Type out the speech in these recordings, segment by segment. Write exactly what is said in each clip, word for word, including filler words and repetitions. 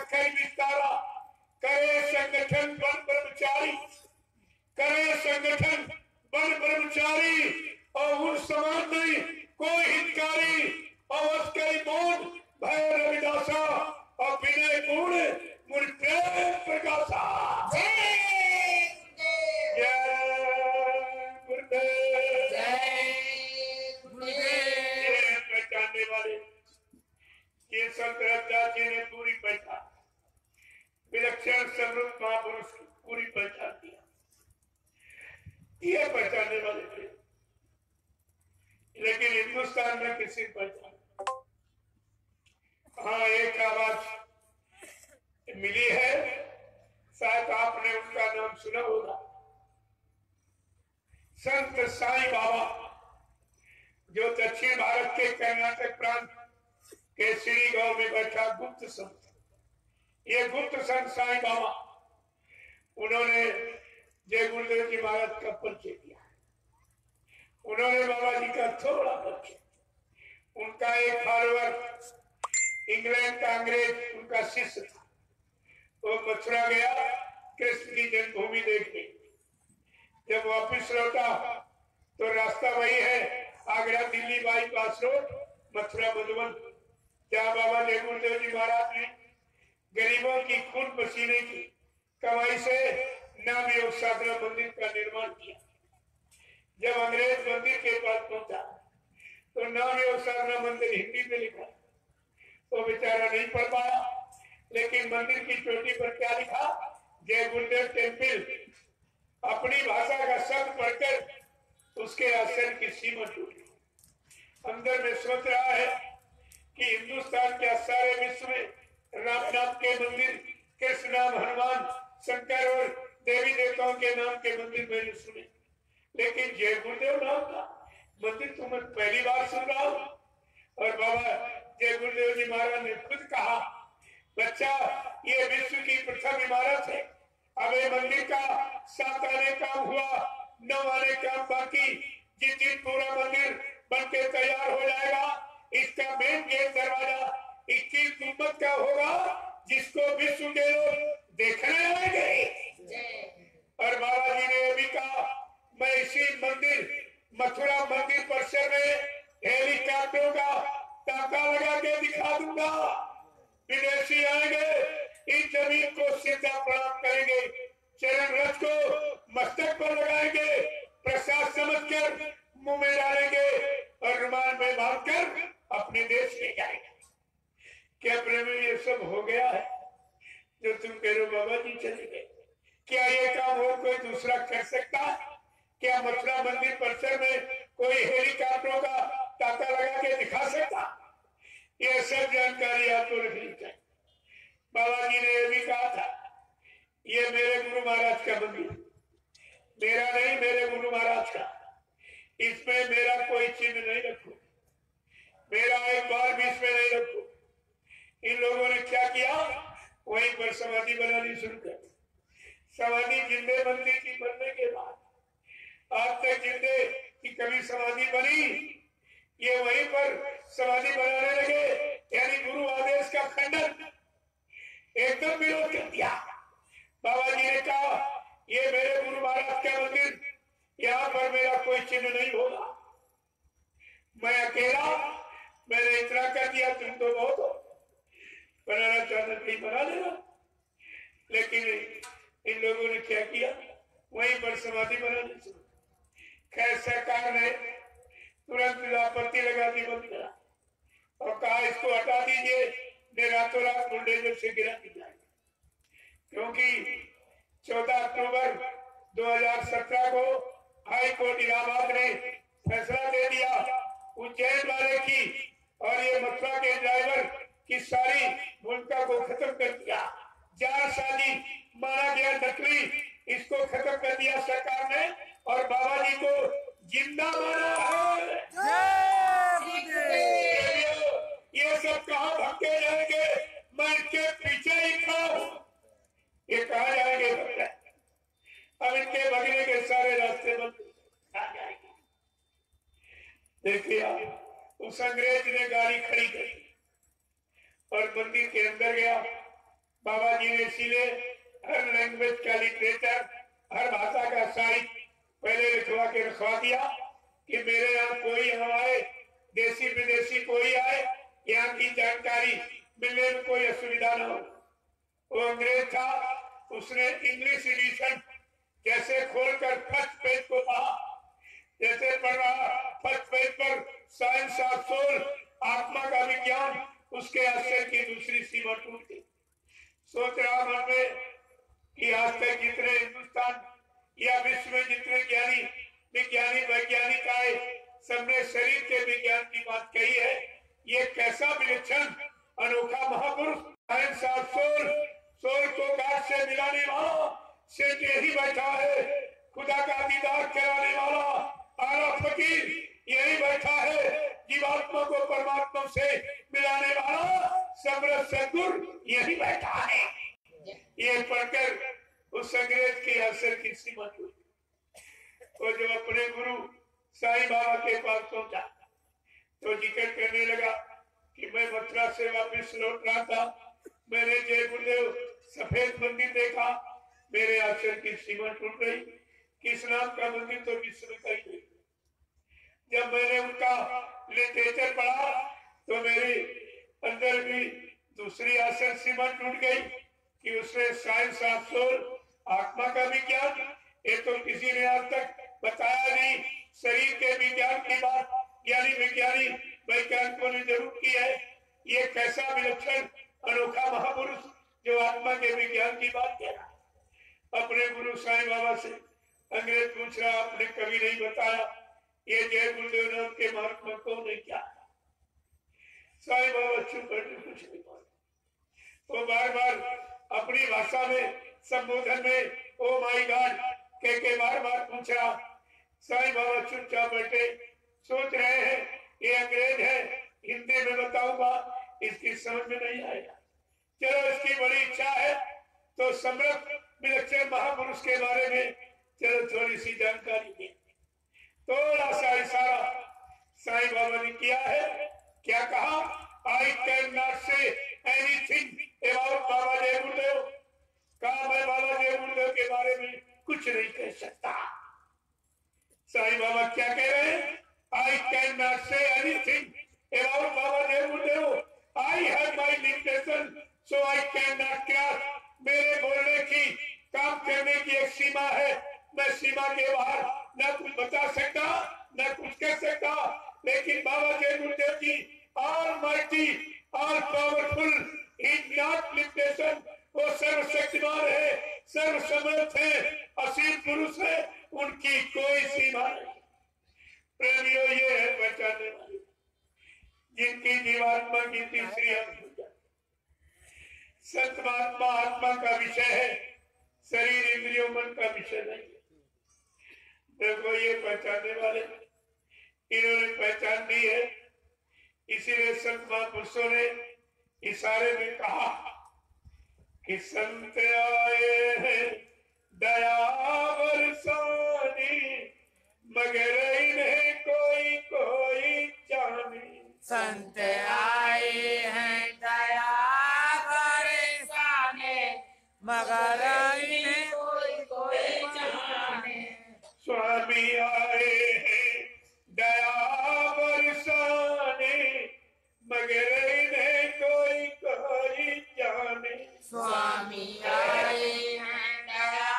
अखर विस्तारा, करे संगठन वन ब्रह्मचारी, करे संगठन वन ब्रह्मचारी, और उन समान नहीं कोई हितकारी, अवश्य मौन भय रविदासा, और विनय गुण मुझ प्रेम प्रकाशा। पहचानने वाले ये संत रविदास जी ने पूरी पहचान, विलक्षण समृद्ध महापुरुष की पूरी पहचान दिया, ये पहचानने वाले थे। लेकिन हिंदुस्तान में किसी पहचान, हाँ एक आवाज मिली है, शायद आपने उनका नाम सुना होगा, संत साईं बाबा, जो दक्षिण भारत के कर्नाटक प्रांत के श्री गांव में बैठा गुप्त संत। ये गुप्त संत साईं बाबा, उन्होंने जय गुरुदेव जी महाराज का परिचय दिया। उन्होंने बाबा जी का थोड़ा परिचय, उनका एक फॉलोअर इंग्लैंड का अंग्रेज उनका शिष्य था, वो मथुरा गया कृष्ण की जन्मभूमि देखने। जब वापिस लौटा तो रास्ता वही है, आगरा दिल्ली बाईपास रोड, मथुरा मधुबन, जहाँ बाबा जय गुरुदेव जी महाराज ने गरीबों की खून पसीने की कमाई से नाम योग साधना मंदिर का निर्माण किया। जब अंग्रेज मंदिर के पास पहुंचा तो नाम योग साधना मंदिर हिंदी में लिखा, वो बेचारा नहीं पढ़ पाया, लेकिन मंदिर की चोटी पर क्या लिखा, जय गुरुदेव टेम्पल। अपनी भाषा का शब्द पढ़कर उसके आश्चर्य की सीमा टूटी। अंदर में सोच रहा है कि हिंदुस्तान के सारे विश्व में राम नाम के मंदिर, कृष्ण नाम, हनुमान, शंकर और देवी देवताओं के नाम के मंदिर मैंने सुने, लेकिन जय गुरुदेव नाम का मंदिर तो मैं पहली बार सुन रहा हूँ। और बाबा जय गुरुदेव जी महाराज ने खुद कहा, बच्चा ये विश्व की प्रथम इमारत है, अब ये मंदिर का सात आने काम हुआ, नौ आने काम बाकी। जिस दिन पूरा मंदिर बनके तैयार हो जाएगा, इसका मेन गेट दरवाजा इक्कीस गुंबद का होगा, जिसको विश्व के लोग देखने आएंगे। और बाबा जी ने भी कहा, मैं इसी मंदिर मथुरा मंदिर परिसर में हेलीकॉप्टरों का ताका लगा के दिखा दूंगा। विदेशी आएंगे, इस जमीन को सीधा प्रणाम करेंगे, चरण रथ को मस्तक पर लगाएंगे, प्रसाद समझकर मुंह में डालेंगे और रुमाल में बांधकर अपने देश ले जाएंगे। क्या प्रेम ये सब हो गया है जो तुम कह रहे हो बाबा जी चले गए? क्या ये काम और कोई दूसरा कर सकता है? क्या मथुरा मंदिर परिसर में कोई हेलीकॉप्टरों का ताका लगा के दिखा सकता? ये सब जानकारी आपको रखनी चाहिए। बाबा जी ने यह भी कहा था, ये मेरे गुरु महाराज का मंदिर, मेरा नहीं, मेरे गुरु महाराज का, इसमें मेरा कोई चिन्ह नहीं रखो, मेरा एक बार भी इसमें नहीं रखो। इन लोगों ने क्या किया, वहीं पर समाधि बनानी शुरू कर दी। समाधि जिंदे मंदिर की बनने के बाद आज तक जिंदे की कभी समाधि बनी, ये वहीं पर समाधि बनाने लगे, यानी गुरु आदेश का खंडन, एकदम विरोध कर दिया। बाबा जी ने कहा, ये मेरे गुरु महाराज का मंदिर, यहाँ पर मेरा कोई चिन्ह नहीं होगा, मैं अकेला, मैंने इतना कर दिया, तुम तो बहुत हो, बनाना चाहना नहीं बना देना। लेकिन इन लोगों ने क्या किया, वहीं पर समाधि बनानी शुरू। खैर सरकार ने तुरंत आपत्ति लगा दी, बंद करा और कहा इसको हटा दीजिए, ने रातों रात बुलडोजर से गिरा दी जाएगी। क्योंकि चौदह अक्टूबर दो हज़ार सत्रह को हाई कोर्ट इलाहाबाद ने फैसला दे दिया उज्जैन वाले की, और ये मथुरा के ड्राइवर की सारी भूमिका को खत्म कर दिया। जालसाजी माना गया नकली, इसको खत्म कर दिया सरकार ने, और बाबा जी को जिंदा माना है। ये सब कहाँ भटके जाएंगे, मैं इसके पीछे ही खड़ा हूँ, ये कहाँ जाएंगे? अब इनके भगने के सारे रास्ते बंद आ जाएंगे। देखिए उस अंग्रेज ने गाड़ी खड़ी करी और मंदिर के अंदर गया, बाबा जी ने इसीलिए हर लैंग्वेज का लिटरेचर, हर भाषा का साहित्य पहले लिखवा के रखवा दिया कि मेरे यहाँ कोई यहाँ आए, देसी विदेशी कोई आए, यहाँ की जानकारी मिलने में कोई असुविधा न हो। वो अंग्रेज था, उसने इंग्लिश एडिशन जैसे खोलकर फर्स्ट पेज को पढ़ा, जैसे पढ़ रहा फर्स्ट पेज पर साइंस ऑफ सोल, आत्मा का विज्ञान, उसके आश्चर्य की दूसरी सीमा टूट गई। सोच रहा मन में कि आज तक जितने हिंदुस्तान या विश्व में जितने ज्ञानी विज्ञानी वैज्ञानिक आए, सबने शरीर के विज्ञान की बात कही है। ये कैसा विलक्षण अनोखा महापुरुष, साइंस ऑफ सोल, सोल को गाठ से मिलाने वाला सिर्फ यही बैठा है। खुदा का दीदार कराने वाला आला फकीर यही बैठा है। जीवात्मा को परमात्मा से मिलाने वाला समर्थ सद्गुरु यही बैठा है। ये पढ़कर उस अंग्रेज के असर की सीमा हुई। वो जब अपने गुरु साईं बाबा के पास पहुंचा तो जिक्र करने लगा कि मैं मथुरा से वापस लौट रहा था, मैंने जय गुरुदेव सफेद मंदिर देखा, मेरे आश्चर्य की सीमा टूट गई। किस नाम का मंदिर तो विश्व का ही नहीं। जब मैंने उनका लिटरेचर पढ़ा तो मेरे अंदर भी दूसरी आश्चर्य सीमा टूट गई कि उसने साइंस ऑफ सोल, आत्मा का विज्ञान, ये तो किसी ने आज तक बताया नहीं। शरीर के विज्ञान की बात यानी विज्ञानी वैज्ञानिकों ने जरूर की है। ये कैसा विलक्षण अनोखा महापुरुष जो आत्मा के विज्ञान की बात कह रहा है। अपने गुरु साईं बाबा से अंग्रेज पूछ रहा, आपने कभी नहीं बताया ये जय गुरुदेव नाम के महात्मा कौन है क्या? साईं बाबा चुप बैठे, कुछ नहीं बोले। वो बार बार अपनी भाषा में संबोधन में ओ माय गॉड कह के बार बार पूछ रहा। साईं बाबा चुपचाप बैठे, सोच रहे हैं ये अंग्रेज है, हिंदी में बताऊंगा इसकी समझ में नहीं आएगा। चलो इसकी बड़ी इच्छा है तो समर्थ विलक्षण महापुरुष के बारे में चलो थोड़ी सी जानकारी दे। थोड़ा सा इशारा साईं बाबा ने किया है। क्या कहा? I can not say anything about Baba Jai Gurudev. कहा मैं बाबा जय गुरुदेव के बारे में कुछ नहीं कह सकता। साईं बाबा क्या कह रहे हैं? I can not say anything about Baba Jai Gurudev. I have my limitation so I can not cross. मेरे बोलने की, काम करने की एक सीमा है, मैं सीमा के बाहर न कुछ बता सकता न कुछ कह सकता। लेकिन Baba Jai Gurudev ji almighty, all powerful, is not limitation. वो सर्वशक्तिमान है, सर्वसमर्थ है, असीम पुरुष है, उनकी कोई सीमा नहीं। प्रेमियों, ये है पहचानने वाले जिनकी जीवात्मा की तीसरी अंश हो जाती। संत महात्मा आत्मा का विषय है, शरीर इंद्रियों मन का विषय नहीं है। देखो ये पहचानने वाले इन्होंने पहचान दी है। इसीलिए संत महापुरुषों ने इशारे में कहा कि संत आए हैं दया बरसाने, मगर इन्हें कोई कोई जाने। संत आए हैं दया बरसाने, मगर इन्हें कोई कोई जाने। स्वामी आए हैं दया बरसाने, मगर इन्हें कोई कोई जाने। स्वामी आए हैं दया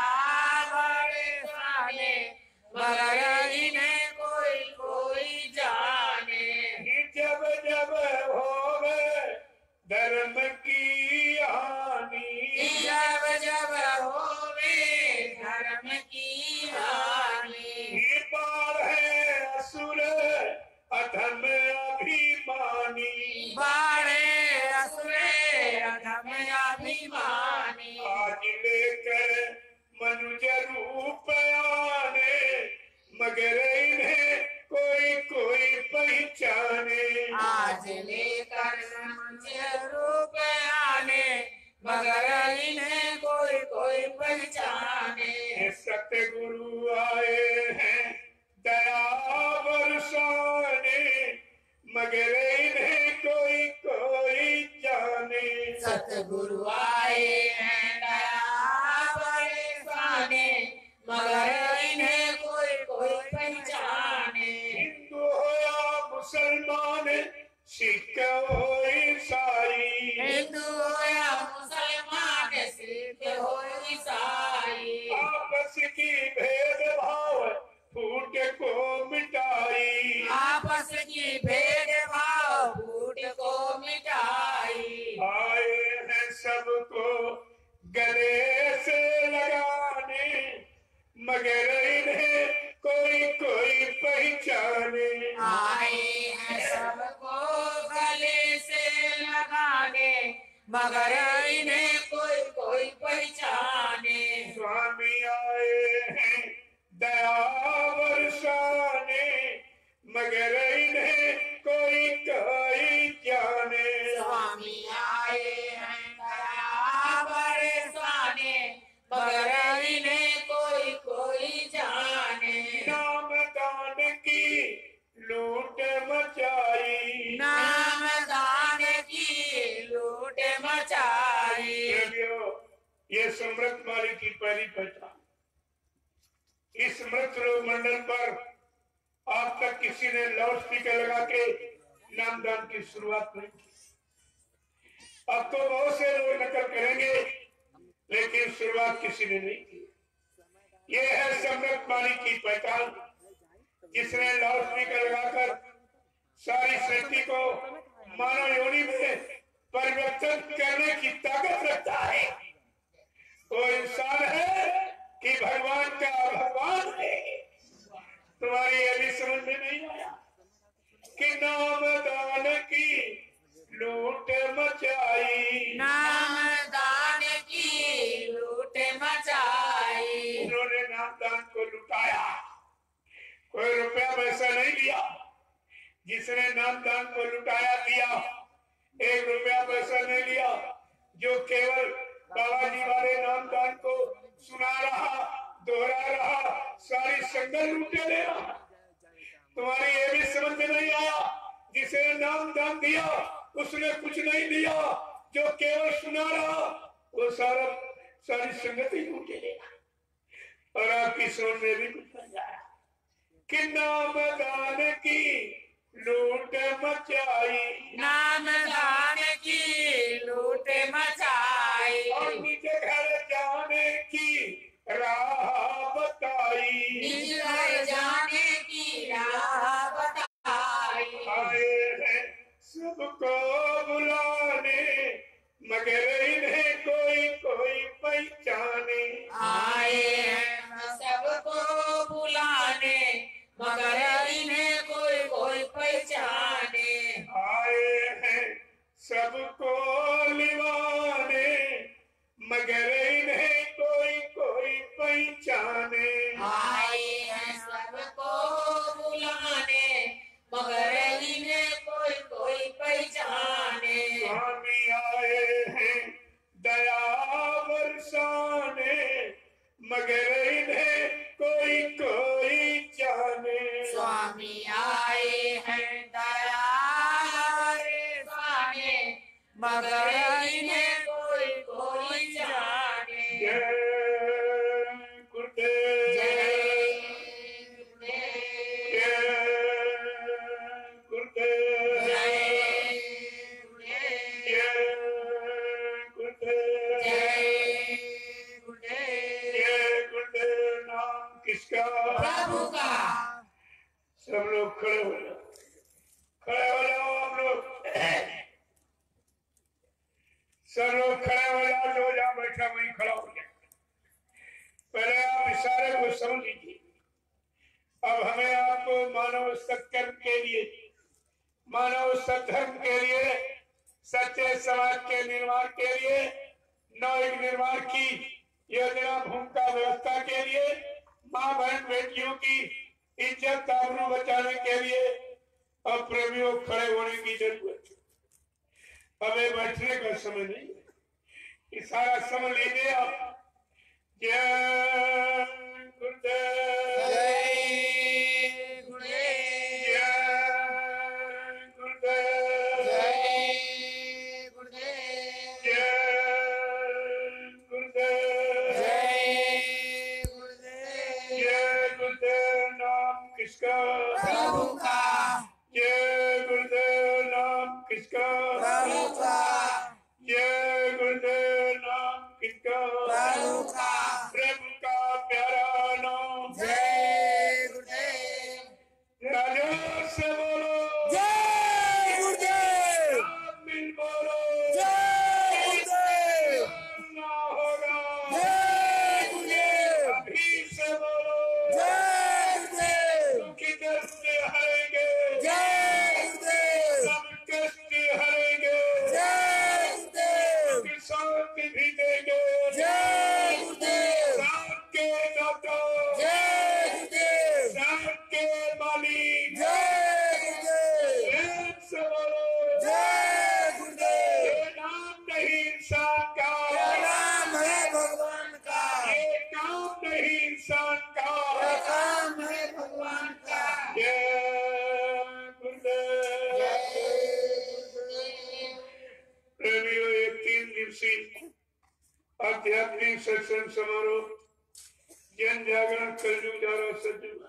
बरसाने, मगर इन्हें कोई कोई जाने। जब जब होवे धर्म की हानि, जब जब होवे धर्म की हानि। पार है असुर अधम अभिमानी, बाड़े असुरे अधम अभिमानी। आज लेकर मनुज रूप आने, मगर इन्हें कोई कोई पहचाने। आज लेकर मनुष्य रूप आने, मगर इन्हें कोई कोई पहचाने। सतगुरु आए हैं दया बरसाने, मगर इन्हें कोई कोई जाने। सतगुरु आए मगर इन्हें कोई कोई पहचाने। स्वामी आए हैं दया बरसाने, मगर इन्हें कोई कोई जाने। स्वामी आए हैं दया बरसाने, मगर इन्हें कोई कोई जाने। नाम दान की लूट मचाई, नाम दान की लूट मचाई। ये समृत माली की पहली पहचान। इस मृत रोग मंडल पर आज तक किसी ने लाउड स्पीकर लगा के नामदान की शुरुआत नहीं की। अब तो बहुत से लोग नकल करेंगे, लेकिन शुरुआत किसी ने नहीं की। ये है समृत माली की पहचान, जिसने लाउड स्पीकर लगाकर सारी सृष्टि को मानव योनि में परिवर्तन करने की ताकत रखता है। वो इंसान है कि भगवान का भगवान है। तुम्हारी ये भी समझ में नहीं आया कि नाम दान की लूट मचाई। नाम दान की लूट मचाई। उन्होंने नाम दान को लुटाया, कोई रुपया पैसा नहीं लिया। जिसने नाम दान को लुटाया दिया, एक रुपया पैसा नहीं लिया। जो केवल बाबा जी वाले नाम दान को सुना रहा, दोहरा रहा, सारी संगत लूटे ले रहा। तुम्हारी ये भी समझ में नहीं आया, जिसने नाम दान दिया उसने कुछ नहीं दिया। जो केवल सुना रहा वो सारा सारी संगत ही लूटे लेगा। और आपकी समझ में भी कुछ नहीं आया कि नाम दान की लूट मचाई। नाम दान की लूट मचाई। और नीचे घर जाने की राह बताई। निज घर जाने की राह बताई। आए हैं सबको बुलाने, मगर इन्हें कोई कोई पहचाने। आए हैं सबको बुलाने, मगर इन्हें कोई कोई पहचाने। आए हैं सबको लिवाने, मगर इन्हें कोई कोई पहचाने। आए हैं सबको बुलाने, मगर इन्हें कोई कोई पहचाने। स्वामी आए हैं दया बरसाने, मगर इन्हें कोई कोई जाने। स्वामी आए हैं दया बरसाने, मगर इन्हें कोई कोई जाने। जय गुरुदेव, जय गुरुदेव, गुरुदेव, जय गुरुदेव, गुरुदेव, जय गुरुदेव। गुरुदेव नाम किसका? प्रभु का। सब लोग खड़े हो जाओ, खड़े हो जाओ आप लोग, सब लोग खड़े हो जाओ। जो जहाँ बैठा वहीं खड़ा हो जाए। पहले आप इशारे को समझ लीजिए। अब हमें आपको मानव सत्कर्म के लिए, मानव सद्धर्म के लिए, सच्चे समाज के निर्माण के लिए, नवयुग निर्माण की योजना भूमिका व्यवस्था के लिए, माँ बहन बेटियों की इज्जत आबरू बचाने के लिए अब प्रेमियों खड़े होने की जरूरत है। हमें बैठने का समय नहीं है, ये सारा समय लीजिए आप। जय गुरुदेव, जय गुरुदेव, जय गुरुदेव, जय गुरुदेव, जय गुरुदेव, जय गुरुदेव। जय गुरुदेव नाम किसका? प्रभु का। जय गुरुदेव नाम किसका? प्रभु का। जय गुरुदेव नाम किसका? प्रभु का। प्रभु का खुशी आध्यात्मिक सत्संग समारोह जन जागरण कलयुग द्वारा सज्जन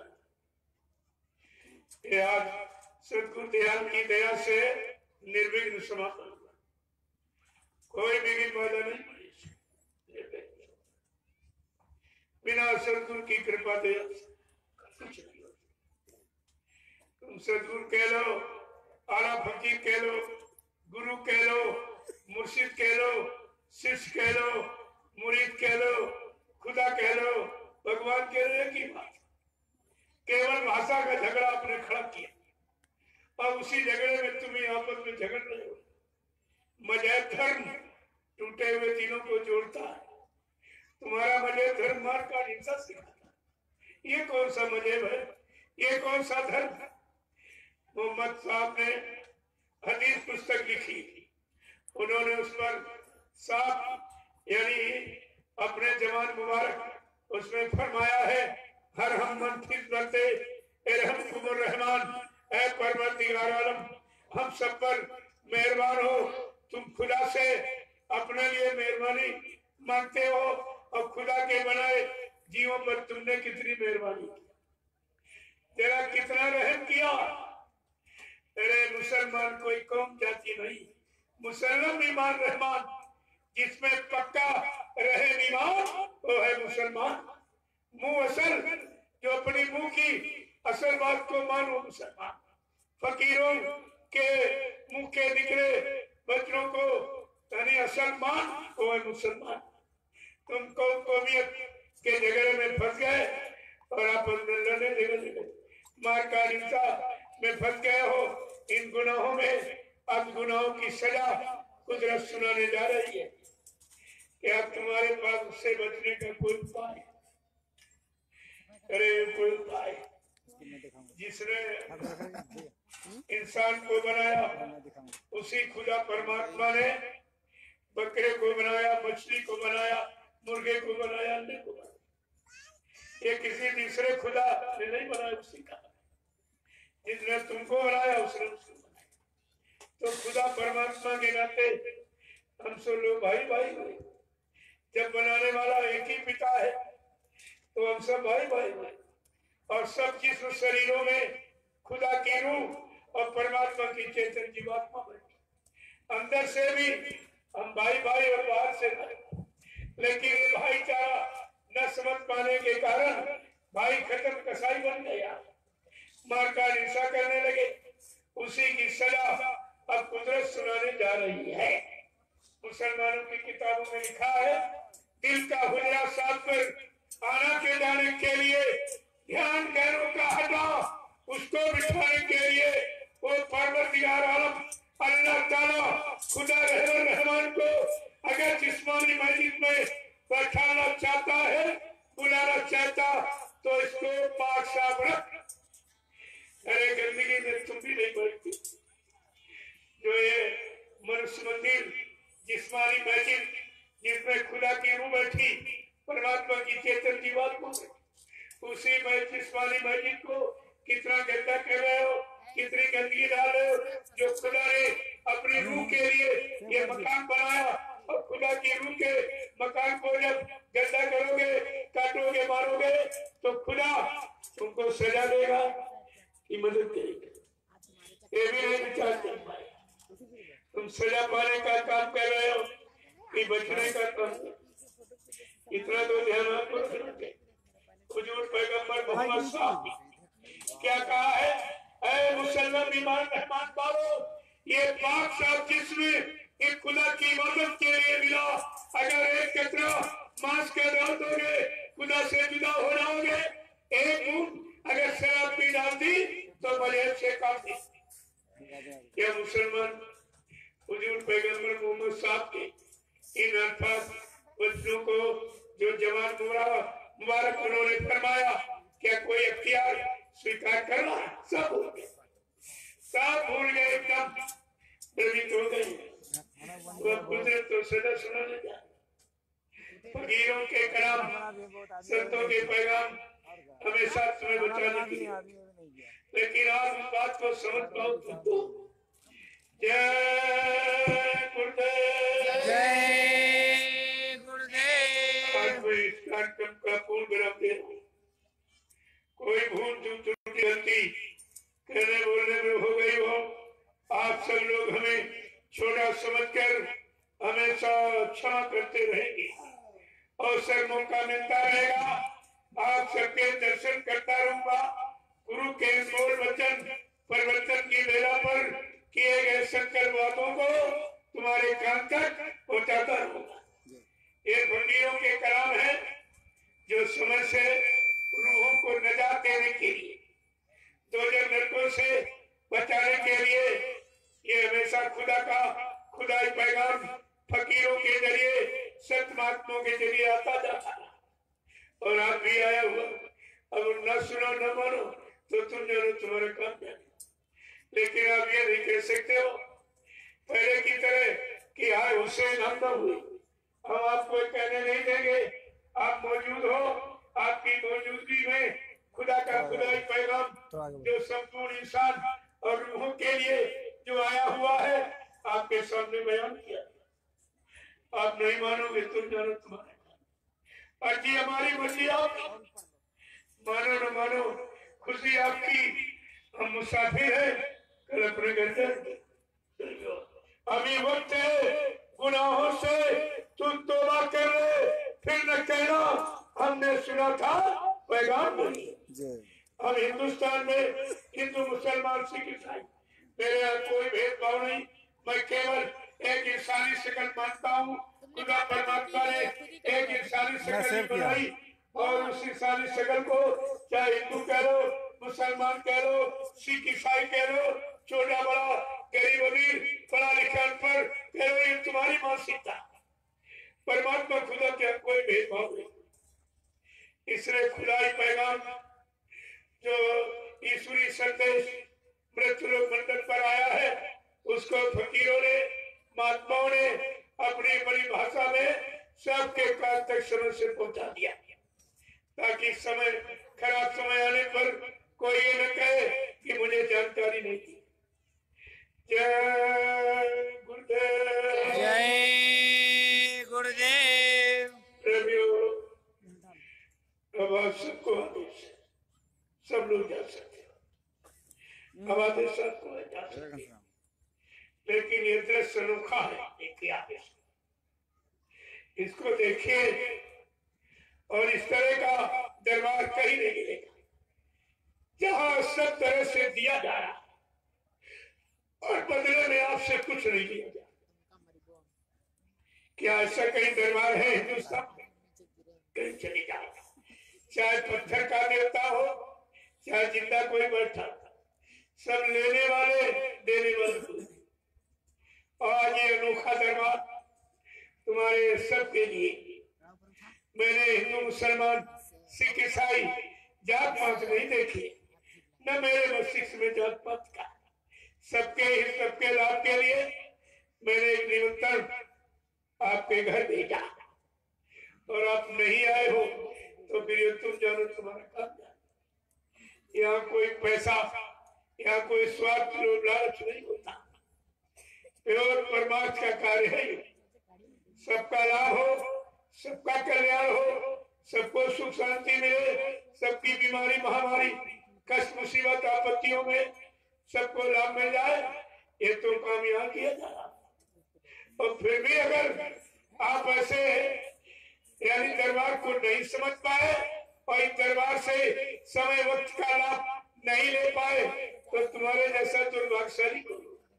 है। आज सदगुरु दयाल की दया से निर्विघ्न समापन हुआ, कोई विघ्न बाधा नहीं पड़ी। बिना सदगुरु की कृपा दया तुम सदगुरु कह लो, आला फकीर कह लो, गुरु कह लो, मुर्शिद कह लो, शिष्य कह लो, मुरीद कह लो, खुदा कह लो, भगवान कह लो, की बात। केवल भाषा का झगड़ा आपने खड़ा किया और उसी झगड़े में तुम्हें आपस में झगड़ रहे हो। मजहब धर्म टूटे हुए तीनों को जोड़ता है। तुम्हारा मजहब धर्म मार का हिंसा सिखाता है। ये कौन सा मजहब है? ये कौन सा धर्म है? मोहम्मद साहब ने हदीस पुस्तक लिखी, उन्होंने उस पर साफ यानी अपने जवान मुबारक उसमें फरमाया है, हर हम मंफिज बनते रहमकुमुर रहमान, ऐ परवरदिगार आलम हम सब पर मेहरबान हो। तुम खुदा से अपने लिए मेहरबानी मांगते हो और खुदा के बनाए जीवों पर तुमने कितनी मेहरबानी की, तेरा कितना रहम किया। तेरे मुसलमान कोई कौम जाति नहीं, मुसलमान ईमान रहमान, जिसमें पक्का रहे ईमान वो है मुसलमान। मुंह असल जो अपनी मुंह की असल बात को मानो मुसलमान। फकीरों के मुंह के निकले बच्चों को यानी असल मान वो है मुसलमान। तुमको कौमियत के झगड़े में फंस गए और आप लड़ने झगड़े मार का हिंसा में फंस गए हो। इन गुनाहों में अब गुनाहों की सजा कुदरत सुनाने जा रही है। क्या तुम्हारे पास उससे बचने का कोई उपाय? अरे कोई उपाय? जिसने इंसान को बनाया उसी खुदा परमात्मा ने बकरे को बनाया, मछली को बनाया, मुर्गे को बनाया, अंडे को बनाया। ये किसी दूसरे खुदा ने नहीं बनाया, उसी का। जिसने तुमको बनाया उसने उसको बनाया। तो खुदा परमात्मा के नाते हम सब लोग भाई भाई हुए। जब बनाने वाला एक ही पिता है तो हम सब भाई भाई हुए और सब जिस्म शरीरों में खुदा की रूह और परमात्मा की चेतन जीवात्मा बनी। अंदर से भी हम भाई भाई और बाहर से भाई, लेकिन ये भाईचारा न समझ पाने के कारण भाई खत्म कसाई बन गया, मार का हिंसा करने लगे। उसी की सजा अब कुदरत सुनाने जा रही है। मुसलमानों की किताबों में लिखा है, दिल का हुजरा साफ कर आना के जाने के लिए ध्यान गैरों का हटा, उसको बिठाने के लिए वो परवरदिगार आलम अल्लाह ताला खुदा रहमान रहमान को अगर जिस्मानी मस्जिद में बैठाना चाहता है, बुलाना चाहता तो इसको पाक साफ रख। अरे गंदगी में तुम भी नहीं बैठती। जो ये मनुष्य मंदिर जिस्मानी मस्जिद जिसमें खुदा की रूह बैठी, परमात्मा की चेतन जीवात्मा, उसी में जिस्मानी मस्जिद को कितना गंदा कर रहे हो, कितनी गंदगी डाल रहे हो। जो खुदा ने अपनी रूह के लिए ये मकान बनाया और खुदा की रूह के मकान को जब गंदा करोगे, काटोगे, मारोगे तो खुदा तुमको सजा देगा कि मदद करेगा। ये भी नहीं चाहते तुम सजा पाने का काम कर रहे हो कि बचने का काम। इतना तो ध्यान आपको रखना चाहिए। हुजूर पैगंबर मोहम्मद साहब क्या कहा है, ऐ मुसलमान ईमान रहमान वालों, ये पाक साफ जिस्म एक खुदा की इबादत के लिए मिला। अगर एक कतरा मांस का दान दोगे खुदा से जुदा हो जाओगे। एक बूंद अगर शराब पी डाल दी तो मजहब से काट दी। यह मुसलमान हुजूर पैगंबर मोहम्मद साहब के इन अल्फाज वचनों को जो जवान मुबारक उन्होंने फरमाया, क्या कोई अख्तियार स्वीकार कर रहा है? सब भूल गए, सब भूल गए, एकदम प्रेरित हो गए। वह कुदरत तो सदा सुनाने जा। फकीरों के कलाम, संतों के पैगाम हमेशा तुम्हें बचाने के लिए, लेकिन आप इस बात को समझ पाओ तो जय गुरुदेव, जय क्षमा करते रहेंगे। अवसर मौका मिलता रहेगा, आप सबके दर्शन करता रहूंगा। गुरु के बोल वचन परिवर्तन की वेला पर किए गए संकल्प बातों को तुम्हारे कान तक पहुंचाता रहूंगा। ये फकीरों के कलाम है जो समय से रूहों को नजात देने के लिए, दो जन नरकों से बचाने के लिए ये हमेशा खुदा का खुदाई पैगाम फकीरों के जरिए, संत महात्माओं के जरिए आता जाता है। और आप भी आया हुआ, अब न सुनो न मानो तो तुम जानो तुम्हारे काम जाने। लेकिन आप ये नहीं कह सकते हो पहले की तरह कि हाय हुसैन हम न हुए, हम आपको कहने नहीं देंगे। आप मौजूद हो, आपकी मौजूदगी में खुदा का खुदाई पैगाम जो संपूर्ण इंसान और रूहों के लिए जो आया हुआ है आपके सामने बयान किया। आप नहीं मानोगे तुम जानो तुम्हारे। अर्जी हमारी मर्जी आपकी, मानो न मानो खुशी आपकी। हम मुसाफिर है, कल अपने घर जाएंगे। अभी वक्त है गुनाहों से तुम तौबा कर ले, फिर न कहना हमने सुना था पैगाम नहीं। हम हिंदुस्तान में हिंदू मुसलमान सिख ईसाई मेरे यहाँ कोई भेदभाव नहीं। मैं केवल एक इंसानी शक्ल मानता हूँ। खुदा परमात्मा ने एक इंसानी शक्ल बनाई और उस इंसानी शक्ल को चाहे हिंदू कह लो, मुसलमान कह लो, सिख ईसाई कह लो, छोटा बड़ा गरीब अमीर पढ़ा लिखा अनपढ़ कह लो, ये तुम्हारी मानसिकता। परमात्मा खुदा के कोई भेदभाव नहीं। इसलिए खुदाई पैगाम जो ईश्वरीय संदेश मृत्युलोक मंडल पर आया है उसको फकीरों ने, महात्माओं ने अपनी बड़ी भाषा में सबके कान तक समय से पहुंचा दिया, ताकि समय खराब समय आने पर कोई ये न कहे कि मुझे जानकारी नहीं थी। जय गुरुदेव, जय गुरुदेव। प्रभु अब आप सबको आदेश, सब लोग जा सकते हो, अब आदेश सबको जा सकते हो। लेकिन ये दृश्य अनोखा है, देखिए आदेश, इसको देखिए। और इस तरह का दरबार कहीं नहीं मिलेगा जहां सब तरह से दिया जा रहा और बदले में आपसे कुछ नहीं लिया जा। क्या ऐसा कहीं दरबार है हिंदुस्तान में? कहीं चली जाओ, चाहे पत्थर का देवता हो, चाहे जिंदा कोई बैठा, सब लेने वाले देने वाले। आज ये अनोखा दरबार तुम्हारे सबके लिए। मैंने हिंदू मुसलमान सिख ईसाई जात पात नहीं देखी, न मेरे मस्तिष्क में जात पात का। सबके हित सबके लाभ के लिए मैंने एक निमंत्रण आपके घर भेजा और आप नहीं आए हो तो फिर ये तुम जानो तुम्हारा काम जानो। यहाँ कोई पैसा, यहाँ कोई स्वार्थ लालच नहीं होता। केवल परमार्थ का कार्य है, सबका लाभ हो, सबका कल्याण हो, सबको सुख शांति मिले, सबकी बीमारी महामारी कष्ट मुसीबत आपत्तियों में सबको लाभ मिल जाए, ये तो काम यहाँ किया जा रहा। और फिर भी अगर आप ऐसे यानी दरबार को नहीं समझ पाए और इस दरबार से समय वक्त का लाभ नहीं ले पाए तो तुम्हारे जैसा दुर्भाग्यशाली को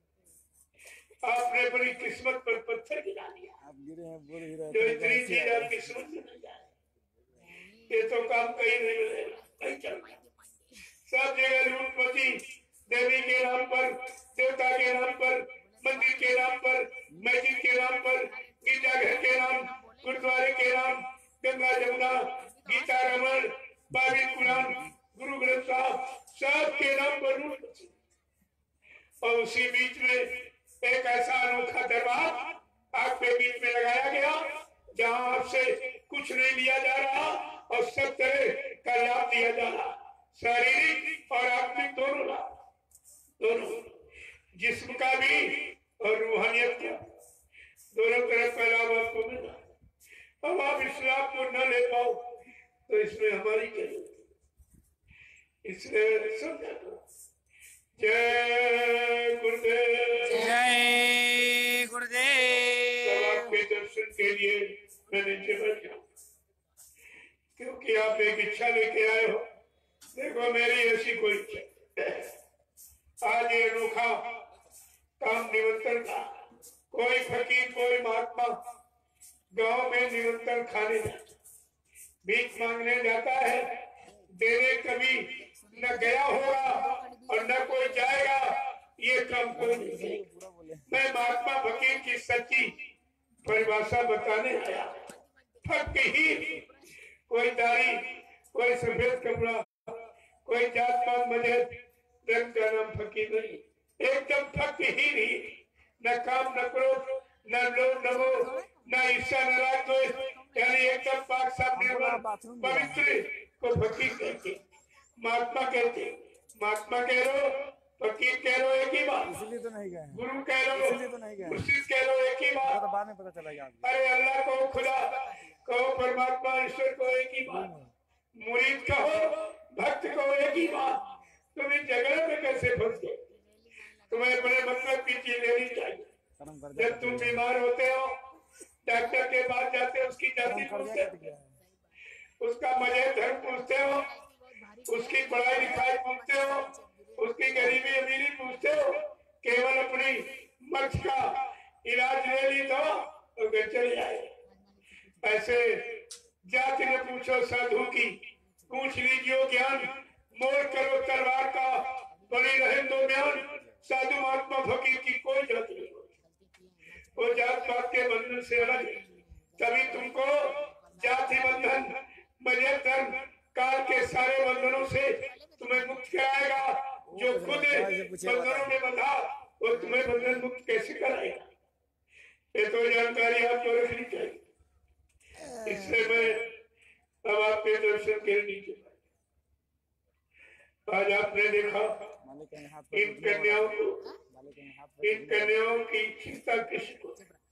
आपने अपनी किस्मत पर पत्थर गिरा दिया। जो इतनी चीज आपकी समझ में नहीं आए, ये तो काम कहीं नहीं मिलेगा, कहीं चल रहा। सब जगह लूटपति, देवी के नाम पर, देवता के नाम पर, मंदिर के नाम पर, मस्जिद के नाम पर, गिरजाघर के नाम, गुरुद्वारे के नाम, गंगा जमुना, गीता रमन, बाइबिल कुरान, गुरु ग्रंथ साहब, सब के नाम पर लूटपति। और उसी बीच में एक ऐसा अनोखा दरबार आपके बीच में लगाया गया जहां आपसे कुछ नहीं लिया जा रहा और सब तरह का लाभ दिया जा रहा, शारीरिक और आत्मिक दोनों लाभ, दोनों, जिस्म का भी और रूहानियत का, दोनों तरफ का लाभ आपको मिल रहा। अब आप इस लाभ को न ले पाओ तो इसमें हमारी क्या जरूरत, इसलिए समझा दो। जय गुरुदेव, जय गुरुदेव। आपके दर्शन के लिए मैं नीचे बैठ जाऊं, क्योंकि आप एक इच्छा लेके आए हो। देखो मेरी ऐसी कोई इच्छा, आज ये अनोखा काम निमंत्रण था। कोई फकीर कोई महात्मा गांव में निमंत्रण खाने जाता, भीख मांगने जाता है, देने कभी न गया होगा और न कोई जाएगा, ये काम कोई नहीं। मैं महात्मा फकीर की सच्ची परिभाषा बताने आया। फकीर कोई दाढ़ी, कोई सफेद कपड़ा, कोई जात पात मजहब, धर्म का नाम फकीर नहीं, एकदम फकीर ही। न काम न क्रोध न लोभ न मोह न ईर्ष्या न राग द्वेष, यानी एकदम पाक साफ निर्मल पवित्र को फकीर कहते, महात्मा कहते। महात्मा कह रो, फकीर कह रो, एक ही बात। इसलिए तो नहीं गए, गुरु कह रो, इसलिए तो नहीं गए, मुर्शिद कह रो, एक ही बात। तो बाद में पता चला। अरे अल्लाह को, खुदा कहो, परमात्मा ईश्वर को एक ही बात, मुरीद कहो, भक्त को एक ही बात। तुम इस जगह में कैसे फंस गए? तुम्हें बड़े मतलब की चीज लेनी चाहिए। जब तुम बीमार होते हो, डॉक्टर के पास जाते हो, उसकी जाति पूछते हो, उसका मजहब धर्म पूछते हो, उसकी पढ़ाई लिखाई पूछते हो, उसकी गरीबी अमीरी पूछते हो, केवल अपनी मर्ज का इलाज ले ली तो तो घर चले जाए। ऐसे जाति ने पूछो साधु की, पूछ लीजिए ज्ञान, मोड़ करो तलवार का, बड़ी रहे दो म्यान। साधु महात्मा फकीर की कोई जाति नहीं होती, वो जात पात के बंधन से अलग है। तभी तुमको जाति बंधन, मजहब धर्म काल के सारे बंधनों से तुम्हें मुक्त कराएगा। जो खुद बंधनों में बंधा वो तुम्हें बंधन मुक्त कैसे कराएगा? ये तो जानकारी आपको रखनी चाहिए। इससे मैं अब आपके दर्शन के नीचे, आज आपने देखा इन कन्याओं को, इन कन्याओं की चिंता किसी को,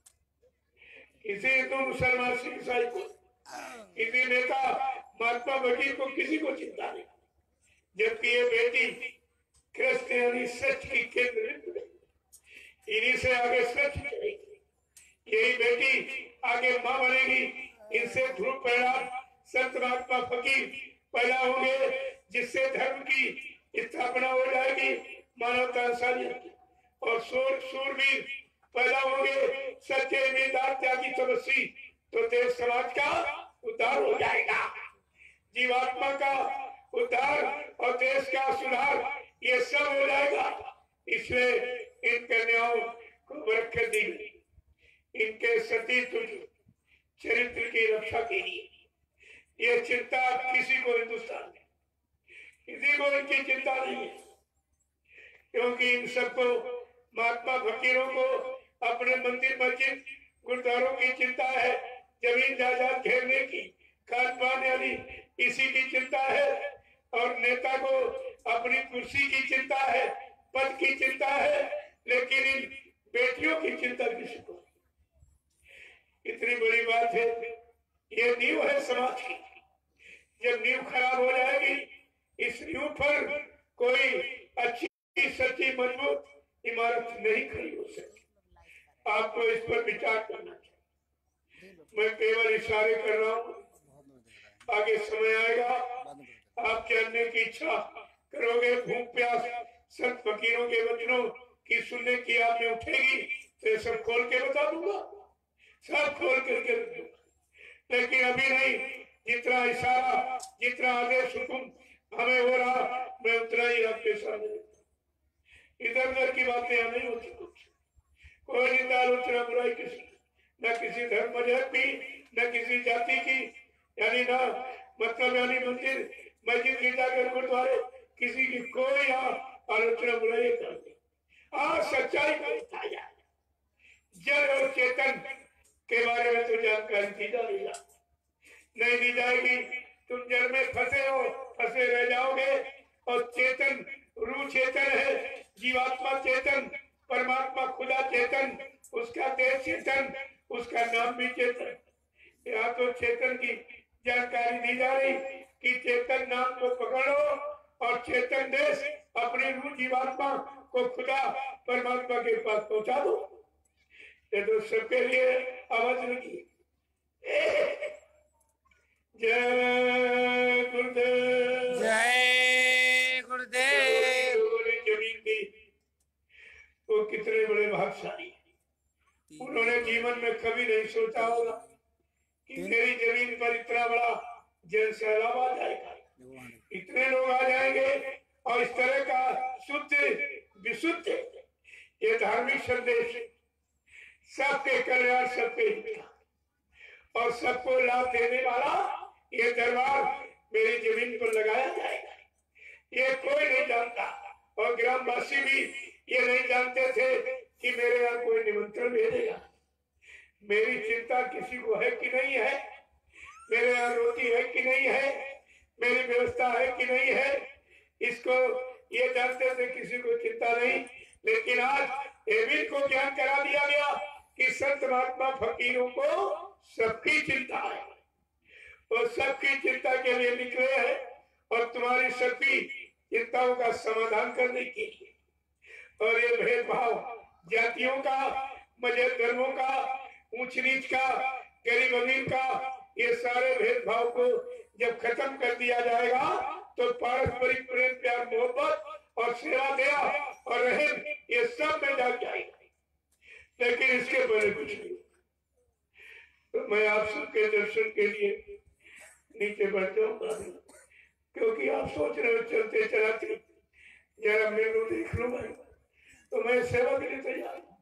किसी हिंदू मुसलमान सिख ईसाई को, किसी नेता महात्मा फकीर को, किसी को चिंता नहीं। जबकि ये बेटी क्रिश्चियनी सच की केंद्र बिंदु, इन्हीं से आगे सच चलेगी। यही बेटी आगे मां बनेगी। इनसे ध्रुव परिणाम संत महात्मा फकीर पैदा होंगे, जिससे धर्म की स्थापना हो जाएगी, मानवता इंसानियत की। और सूर सूरवीर पैदा होंगे, सच्चे ईमानदार त्यागी तपस्वी, तो देश समाज का उद्धार हो जाएगा। जीवात्मा का उद्धार और देश का सुधार, ये सब हो जाएगा। इसलिए इन कन्याओं को बरकत दी गई, इनके सतीत्व चरित्र की रक्षा के लिए। ये चिंता किसी को हिंदुस्तान में, किसी को इनकी चिंता नहीं है, क्योंकि इन सबको महात्मा फकीरों को अपने मंदिर मस्जिद गुरुद्वारों की चिंता है, जमीन जायदाद घेरने की, खान पान यानी इसी की चिंता है। और नेता को अपनी कुर्सी की चिंता है, पद की चिंता है, लेकिन इन बेटियों की चिंता किसी को। इतनी बड़ी बात है, ये नींव है समाज की। जब नींव खराब हो जाएगी, इस नींव पर कोई अच्छी सच्ची मजबूत इमारत नहीं खड़ी हो सकती। आपको इस पर विचार करना चाहिए। मैं केवल इशारे कर रहा हूँ, आगे समय आएगा, आप जानने की इच्छा करोगे, भूख प्यास संत फकीरों के वचनों की सुनने की आप में उठेगी, तो सब खोल के बता दूंगा, सब खोल करके रख दूंगा। लेकिन अभी नहीं, जितना इशारा, जितना आदेश हुक्म हमें हो रहा, मैं उतना ही आपके सामने। इधर उधर की बातें यहाँ नहीं होती, कुछ कोई निंदा आलोचना बुराई किसी, न किसी धर्म मजहब की, न किसी जाति की, यानी ना मतलब यानी मंदिर मस्जिद गिरजाघर गुरुद्वारे, किसी की कोई यहाँ आलोचना बुराई करती। हाँ, सच्चाई का बताया, जड़ और चेतन के बारे में तो जानकारी दी जा रही नहीं दी जाएगी। तुम जड़ में फंसे हो, फंसे रह जाओगे। और चेतन रूह चेतन है, जीवात्मा चेतन, परमात्मा खुदा चेतन, उसका देश चेतन, उसका नाम भी चेतन। यहाँ तो चेतन की जानकारी दी जा रही कि चेतन नाम को पकड़ो और चेतन देश अपनी रूह जीवात्मा को खुदा परमात्मा के पास पहुंचा दो। ये तो सबके लिए आवाज लगी। जय गुरुदेव, जय गुरुदेव। लोगों ने जमीन दी, वो कितने बड़े भाग्यशाली। उन्होंने जीवन में कभी नहीं सोचा होगा कि मेरी जमीन पर इतना बड़ा जल सैलाब आ जाएगा, इतने लोग आ जाएंगे और इस तरह का शुद्ध विशुद्ध ये धार्मिक संदेश सबके कल्याण, सबके हित का और सबको लाभ देने वाला ये दरबार मेरी जमीन पर लगाया जाएगा, ये कोई नहीं जानता। और ग्रामवासी भी ये नहीं जानते थे कि मेरे यहाँ कोई निमंत्रण भेजेगा। मेरी चिंता किसी को है कि नहीं है, मेरे यहाँ रोटी है कि नहीं है, मेरी व्यवस्था है कि नहीं है, इसको ये जानते थे, किसी को चिंता नहीं। लेकिन आज एविन को ज्ञान करा दिया गया कि संत महात्मा फकीरों को सबकी चिंता है और सबकी चिंता के लिए निकले हैं और तुम्हारी सबकी चिंताओं का समाधान करने के लिए। और ये भेदभाव जातियों का, मजहब धर्मों का, ऊंच नीच का, गरीब अमीर का, ये सारे भेदभाव को जब खत्म कर दिया जाएगा तो पारस्परिक प्रेम, प्यार, मोहब्बत और सेवा दया और रहम ये सब में जाग जाएगा। लेकिन इसके पहले कुछ नहीं। तो मैं आप सबके दर्शन के लिए नीचे बढ़ जाऊंगा, क्योंकि आप सोच रहे हो चलते चलाते जरा मेरे देख लो भाई, तो मैं सेवा के लिए तैयार हूँ।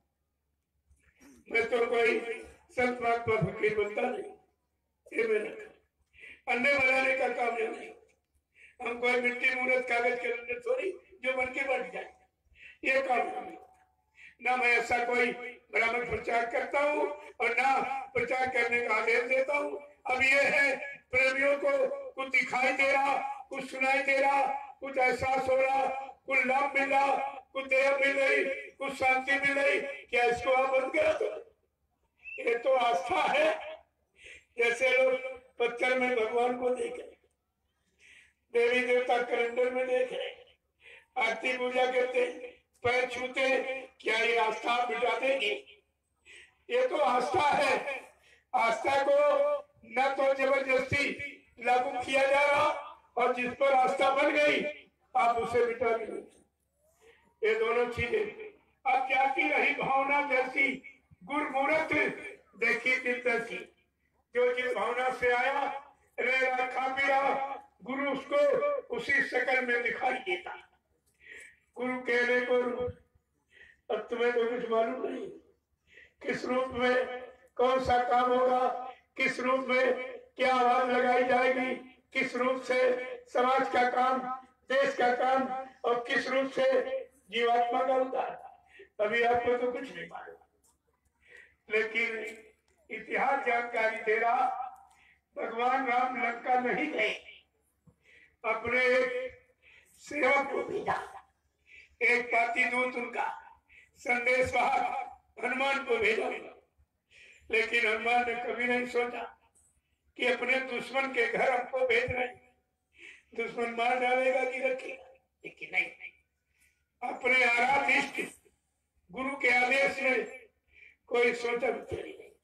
मैं तो कोई संत महात्मा फकीर बनता नहीं, ये मेरा अंडे बनाने का काम नहीं। हम कोई मिट्टी मूर्त कागज के अंदर थोड़ी जो बन के बढ़ जाए, ये काम नहीं। ना मैं ऐसा कोई ब्राह्मण प्रचार करता हूँ और ना प्रचार करने का आदेश देता हूँ। अब ये है प्रेमियों को कुछ दिखाई दे रहा, कुछ सुनाई दे रहा, कुछ एहसास हो रहा, कुछ लाभ मिल रहा, कुछ दया मिल रही, कुछ शांति मिल रही, क्या इसको आप बंद करा दो? ये तो आस्था है। जैसे लोग पत्थर में भगवान को देख रहे, देवी देवता कैलेंडर में देख रहे, आरती पूजा करते, पैर छूते, क्या ये आस्था मिटा देगी? ये तो आस्था है। आस्था को न तो जबरदस्ती लागू किया जा रहा और जिस पर आस्था बन गई आप उसे मिटा भी नहीं। ये दोनों चीजें अब जाती रही भावना जैसी, गुरमुहूर्त देखी दिलदर्शी। जो जिस भावना से आया रह रहा, खा पी रहा, गुरु उसको उसी शकल में दिखाई देता। गुरु कहने को अब तुम्हें तो कुछ मालूम नहीं, किस रूप में कौन सा काम होगा, किस रूप में क्या आवाज लगाई जाएगी, किस रूप से समाज का काम, देश का काम और किस रूप से जीवात्मा का उद्धार, अभी आपको तो कुछ नहीं मालूम। लेकिन इतिहास जानकारी दे रहा, भगवान राम लंका नहीं गए, अपने एक सेवक को भेजा, एक पाती दूत उनका संदेशवाहक हनुमान को भेजा। लेकिन हनुमान ने कभी नहीं सोचा कि अपने दुश्मन के घर हमको भेज रहे, दुश्मन मार डालेगा कि रखेगा। लेकिन नहीं, अपने आराध्य इष्ट गुरु के आदेश में कोई सोचा विचारी नहीं,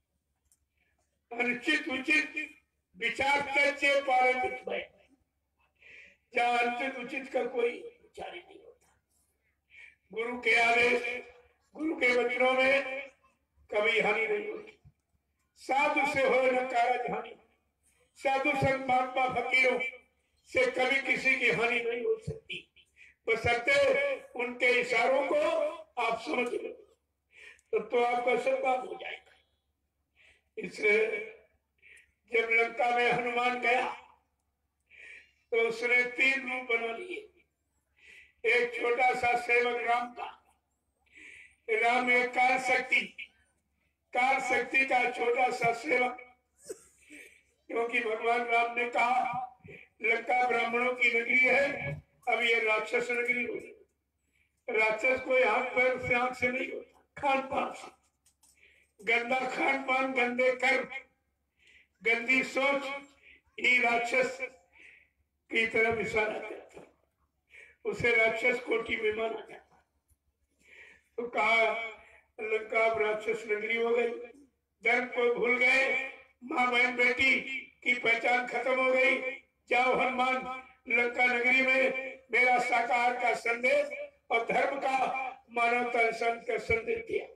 अनुचित उचित विचार तक पारे में, जहाँ अनुचित उचित का कोई विचार ही नहीं होता। गुरु के आदेश, गुरु के वचनों में कभी हानि नहीं होती। साधु से हो न कारज हानि, साधु संत महात्मा फकीरों से कभी किसी की हानि नहीं हो सकती, बशर्ते उनके इशारों को आप समझ लो तो, तो आपका सब काम हो जाएगा। इसलिए जब लंका में हनुमान गया तो उसने तीन रूप बना लिए। एक छोटा सा सेवक राम का, राम एक काल शक्ति, काल शक्ति का छोटा सा सेवक, क्योंकि भगवान राम ने कहा लंका ब्राह्मणों की नगरी है, अब ये राक्षस नगरी होगी। राक्षस कोई हाथ पैर से आंख से नहीं होता, खान पान से। गंदा खान पान, गंदे कर्म, गंदी सोच ही राक्षस की तरफ इशारा करता, उसे राक्षस कोटि में माना जाता। तो कहा लंका राक्षस नगरी हो गई, धर्म को भूल गए, माँ बहन बेटी की पहचान खत्म हो गई। जाओ हनुमान लंका नगरी में मेरा साकार का संदेश और धर्म का मानवता संत का संदेश दिया।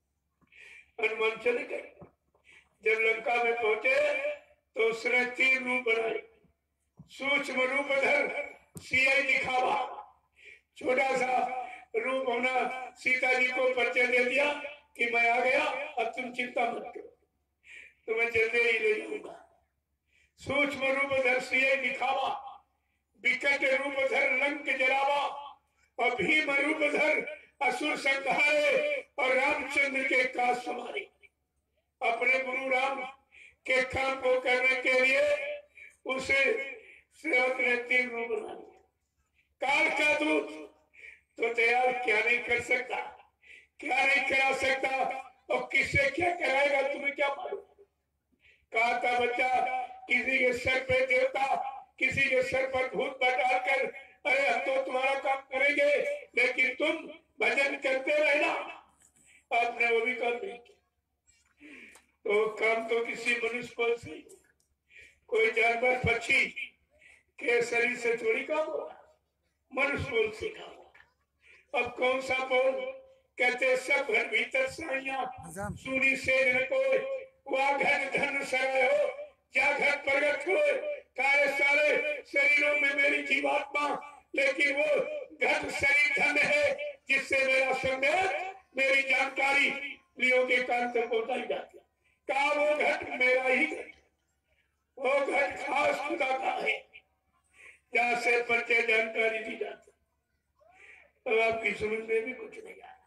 हनुमान चले गए। जब लंका में पहुंचे तो उसने तीन रूप बनाए। सूक्ष्म रूप धर सियाई दिखावा, छोटा सा रूप होना, सीता जी को परिचय दे दिया कि मैं आ गया, अब तुम चिंता मत करो, तुम्हें जल्दी ही ले जाऊंगा। सूक्ष्म रूप धर सियाई दिखावा, विकट रूप धर लंक जरावा, और भीम रूप धर असुर संहारे और रामचंद्र के काज संवारे। अपने गुरु राम के काम को करने के लिए उसे सेवक ने तीन रूप बना लिया। काल का दूत तो तैयार क्या नहीं कर सकता, क्या नहीं करा सकता, और किससे क्या कराएगा तुम्हें क्या मालूम। कहा था बच्चा किसी के सर पे देवता, किसी के सर पर भूत बैठा कर, अरे हम तो तुम्हारा काम करेंगे लेकिन तुम भजन करते रहना। आपने वो भी काम नहीं किया। तो काम तो किसी मनुष्य को से, कोई जानवर पक्षी के शरीर से थोड़ी काम होगा, मनुष्य बोल से काम होगा। अब कौन सा बोल कहते, सब घर भीतर साइया सुनी से न कोई, वह घर धन सराय हो या घर प्रगट हो, काहे सारे शरीरों में मेरी जीवात्मा, लेकिन वो घट शरीर धन है जिससे मेरा संदेश, मेरी जानकारी लियो के कान तक पहुंचाई जाती है। कहा वो घट मेरा ही घट, वो घट खास खुदा का है जहाँ से परिचय जानकारी दी जाती। अब आपकी समझ में भी कुछ नहीं आया,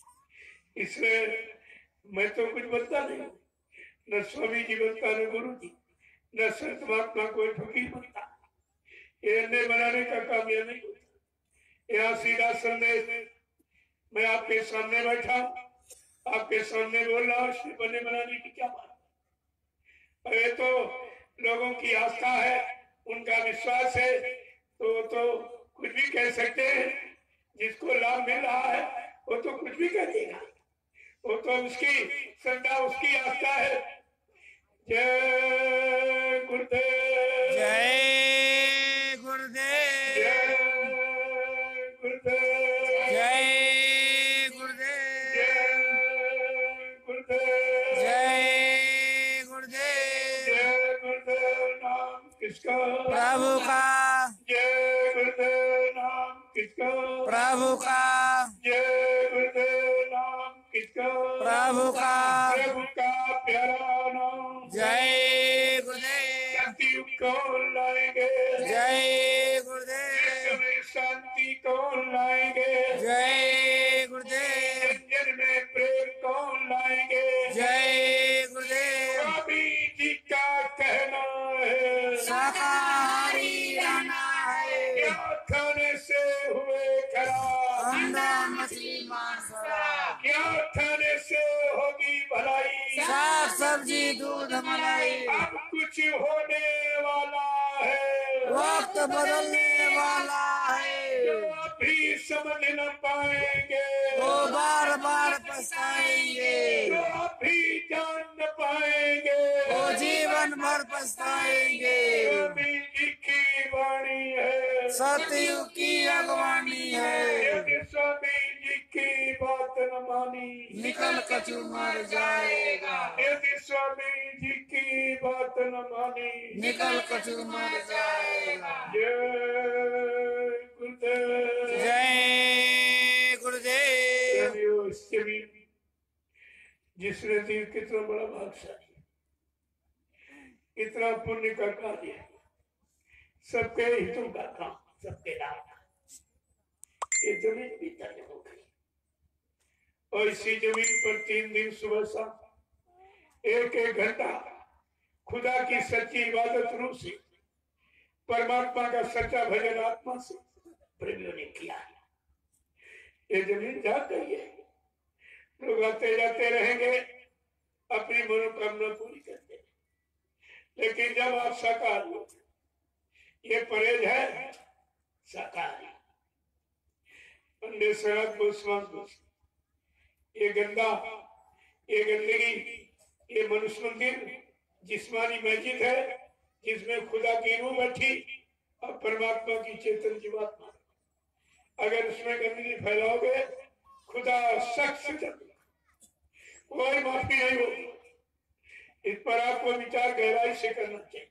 इसलिए मैं तो कुछ बोलता नहीं, न स्वामी जी बोलता, न गुरु जी, न संत महात्मा कोई फकीर बोलता। ये अन्य बनाने का काम यह नहीं होता। यहाँ सीधा संदेश मैं आपके सामने बैठा, आपके सामने बोल रहा हूँ, बने बनाने की क्या बात। ये तो लोगों की आस्था है, उनका विश्वास है, तो तो कुछ भी कह सकते हैं। जिसको लाभ मिल रहा है वो तो कुछ भी कह देगा, वो तो उसकी श्रद्धा, उसकी आस्था है। जय गुरुदेव, जय गुरुदेव, जय गुरुदेव, जय गुरुदेव, जय गुरुदेव, जय गुरुदेव। जय गुरुदेव। नाम किसका? प्रभु का, जय गुरुदेव। नाम किसका? प्रभु का, जय गुरुदेव। नाम किसका? प्रभु का, प्रभु का प्यारा नाम। जय गुरुदेव, सत्युग कौन लाएंगे? जय गुरुदेव, में शांति कौन लाएंगे? जय गुरुदेव, जन में प्रेम कौन लाएंगे? जय गुरुदेव। स्वामी जी का कहना है शाकाहारी रहना है, क्या खाने से हुए खराब, अंडा मछली मांस शराब, क्या खाने से होगी भलाई, साग सब्जी दूध मलाई। अब कुछ होने वाला है, वक्त बदलने वाला है, जो अभी समझ न पाएंगे वो बार बार पछताएंगे, जो अभी जान न पाएंगे वो जीवन भर पछताएंगे। स्वामी जी की वाणी है, सतयुग की अगवानी है, यदि स्वामी जी की बात न मानी निकल कचू मर जाएगा, यदि स्वामी जी की बात न मानी निकल कचू मर जाएगा। जय गुरुदेव। जय गुरुदेव। जिसने दिल कितना बड़ा भाग्यशाली, इतना पुण्य का कार्य है, सबके हितों का काम, सबके लाभ का। ये जमीन भी तय हो गई और इसी जमीन पर तीन दिन सुबह शाम एक एक घंटा खुदा की सच्ची इबादत रूप से, परमात्मा का सच्चा भजन आत्मा से प्रेमियों ने किया है। ये जमीन जा गई है, लोग आते जाते रहेंगे, अपनी मनोकामना पूरी करते हैं, लेकिन जब आप साकार हो, ये परहेज है साकारी। पंडित सनात गोस्वामी, ये गंदा, ये गंदगी ये मनुष्य मंदिर जिस्मानी मस्जिद है जिसमें खुदा की रूह बैठी और परमात्मा की चेतन जीवात्मा। अगर उसमें गंदगी फैलाओगे खुदा सख्त से कोई माफी नहीं होगी। इस पर आपको विचार गहराई से करना चाहिए।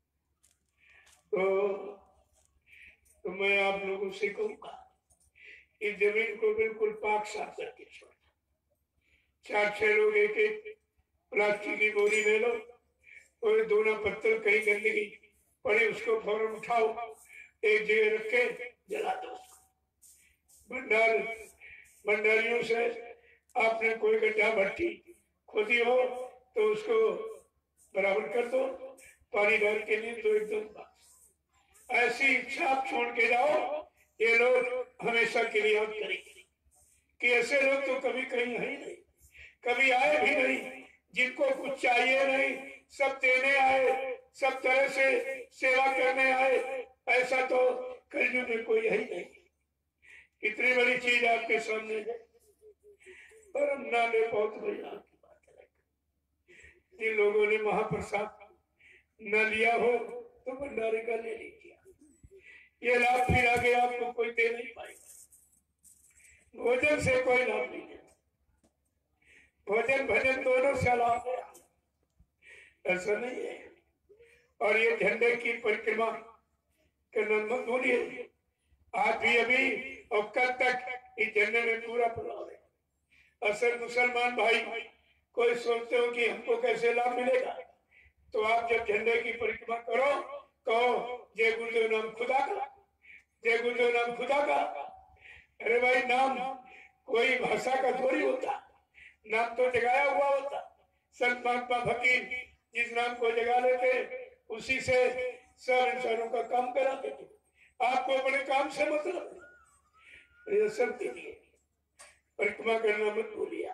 तो, तो मैं आप लोगों से कहूंगा इस जमीन को बिल्कुल पाक साफ करके छोड़ना। चार छह लोग एक एक प्लास्टिक की बोरी ले लो और दोनों पत्थर कहीं गंदगी पड़े उसको फौरन उठाओ एक जगह रख के जला दो। भंडार भंडारियों से आपने कोई गड्ढा भट्टी खोदी हो तो उसको बराबर कर दो, पानी डाल के नहीं तो एकदम ऐसी छाप छोड़ के जाओ। ये लोग हमेशा के लिए याद करेंगे कि ऐसे लोग तो कभी कहीं है ही नहीं, कभी आए भी नहीं, जिनको कुछ चाहिए नहीं, सब देने आए, सब तरह से सेवा करने आए। ऐसा तो कलयुग में कोई है ही नहीं। इतनी बड़ी चीज आपके सामने है और हम ना ले बहुत बड़ी आपकी बात है। जिन लोगों ने महाप्रसाद न लिया हो तो भंडारे का ले लीजिए। ये लाभ फिर आगे आपको कोई दे नहीं पाएगा। भोजन से कोई लाभ नहीं है, भोजन भजन दोनों से लाभ है, ऐसा नहीं है। और ये झंडे की परिक्रमा करना मत भूलिए। आज भी अभी और कल तक इस झंडे में पूरा प्रभाव है। असल मुसलमान भाई कोई सोचते हो कि हमको कैसे लाभ मिलेगा, तो आप जब झंडे की परिक्रमा करो कहो जय गुरुदेव नाम खुदा का, जय गुरुदेव नाम खुदा का। अरे भाई नाम कोई भाषा का थोड़ी होता, नाम तो जगाया हुआ होता। संत महात्मा फकीर जिस नाम को जगा लेते उसी से सब इंसानों का काम कराते थे। आपको अपने काम से मतलब ये सब के लिए परिक्रमा करना मत भूलिए।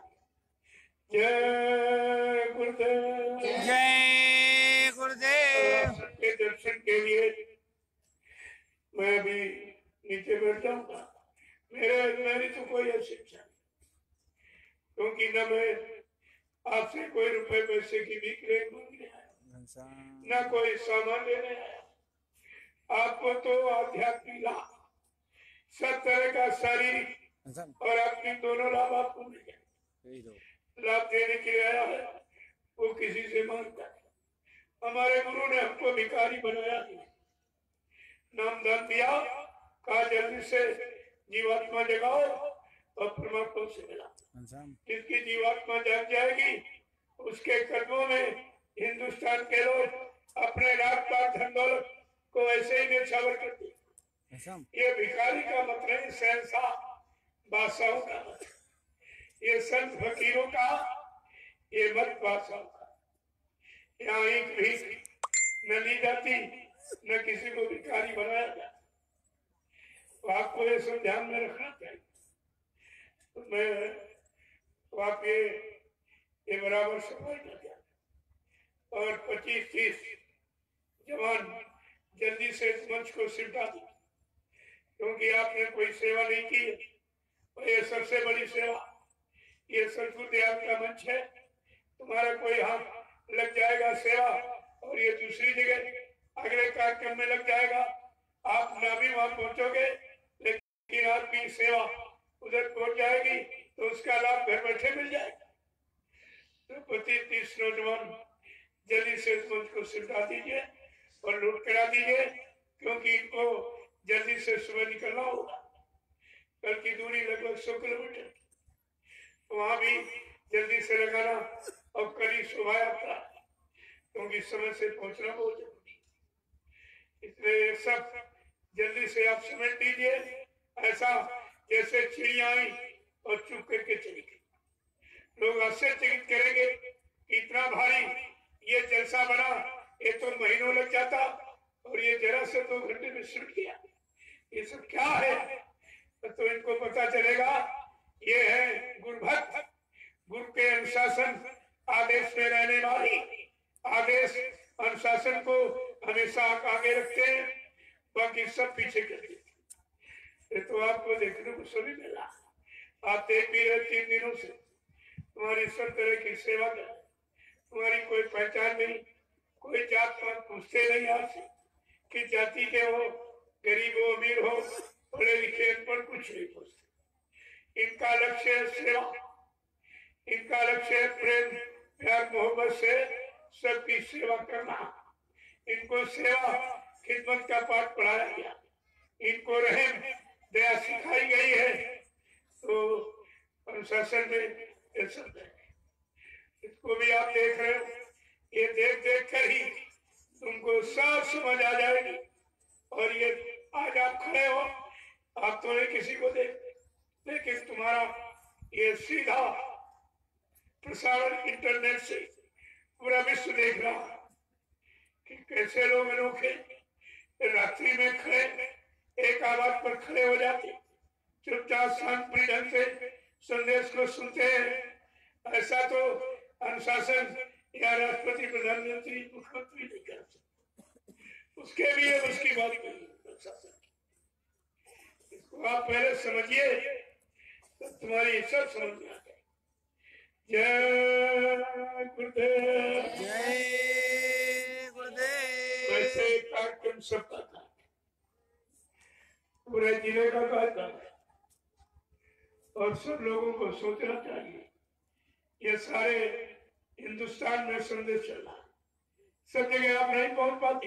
जय गुरुदेव, जय गुरुदेव। सबके दर्शन के लिए मैं अभी नीचे बैठ जाऊंगा। मेरे मेरी तो कोई ऐसी इच्छा नहीं, क्योंकि न मैं आपसे कोई रुपए पैसे की भीख मांगने आया, न कोई सामान लेने आया। आपको तो आध्यात्मिक लाभ, सब तरह का शारीरिक और आत्मिक दोनों लाभ आपको मिल जाए। लाभ देने के लिए आया है, वो किसी से मांगता है। हमारे गुरु ने हमको भिखारी बनाया नहीं, नामदान दिया, कहा जल्दी से जीवात्मा जगाओ और परमात्मा से मिला। जिसकी जीवात्मा जाग जाएगी उसके कदमों में हिंदुस्तान के लोग अपने रात पात धन दौलत को ऐसे ही निछावर करते। ये भिखारी का मत नहीं, शहंशाह बादशाहों का मत, ये संत फकीरों का ये मत बादशाहों का। यहाँ एक भीख न ली जाती, न किसी को भिखारी बनाया जाता। तो आपको ये सब ध्यान में रखना चाहिए। तो मैं तो आप ये ये बराबर समझ न जाए। और पच्चीस तीस जवान जल्दी से इस मंच को सिमटा दी, क्योंकि आपने कोई सेवा नहीं की है और ये सबसे बड़ी सेवा। ये सदगुरुदेव का मंच है, तुम्हारा कोई हाथ लग जाएगा सेवा और ये दूसरी जगह अगले कार्यक्रम में लग जाएगा। आप ना भी वहां पहुंचोगे लेकिन आपकी सेवा उधर पहुंच जाएगी तो उसका लाभ घर बैठे मिल जाएगा। तो पच्चीस तीस नौजवान जल्दी से इस मंच को सिमटा दीजिए और लूट करा दीजिए, क्योंकि इनको जल्दी से सुबह निकलना होगा। कल की दूरी लगभग सौ किलोमीटर, वहां भी जल्दी से लगाना और कल ही शोभा यात्रा, क्योंकि समय से पहुंचना बहुत जरूरी है। इसलिए सब जल्दी से आप समेट दीजिए, ऐसा जैसे चिड़िया आई और चुप करके चली गई। लोग आश्चर्यचकित करेंगे कि इतना भारी ये जलसा बना, ये तो महीनों लग जाता और ये जरा से दो घंटे में छूट गया। ये सब क्या है? तो इनको पता चलेगा ये है गुरुभक्त, गुरु के अनुशासन आदेश में रहने वाली। आदेश अनुशासन को हमेशा आगे रखते हैं, बाकी सब पीछे कर देते। ये तो आपको देखने को सभी मिला। आप देख भी रहे तीन दिनों से तुम्हारी सब तरह की सेवा कर, कोई पहचान नहीं, कोई जात पात पूछते नहीं आपसे कि जाति के हो, गरीब हो, अमीर हो, पढ़े लिखे, अनपढ़, कुछ नहीं पूछते। इनका लक्ष्य है सेवा, इनका लक्ष्य है प्रेम प्यार मोहब्बत से सबकी सेवा करना। इनको सेवा खिदमत का पाठ पढ़ाया गया, इनको रहम दया सिखाई गई है। तो अनुशासन में ये सब है। इसको भी आप देख रहे हो, ये देख देख कर ही तुमको सब समझ आ जाएगी। और ये आज आप खड़े हो, आप तो नहीं किसी को देखते, लेकिन तुम्हारा ये सीधा प्रसारण इंटरनेट से पूरा विश्व देख रहा है कि कैसे लोग अनोखे रात्रि में खड़े एक आवाज पर खड़े हो जाते, चुपचाप शांति ढंग से संदेश को सुनते हैं। ऐसा तो अनुशासन या राष्ट्रपति, प्रधानमंत्री, मुख्यमंत्री नहीं कर सकते। उसके लिए उसकी बात नहीं, अनुशासन की। इसको आप पहले समझिए तो तुम्हारी सब समझ में आ जाए। जय गुरुदेव, जय गुरुदेव। वैसे कार्यक्रम सबका था, पूरे जिले का कार्यक्रम है और सब लोगों को सोचना चाहिए। ये सारे हिंदुस्तान में संदेश चल रहा है, सब जगह आप नहीं पहुंच पाते।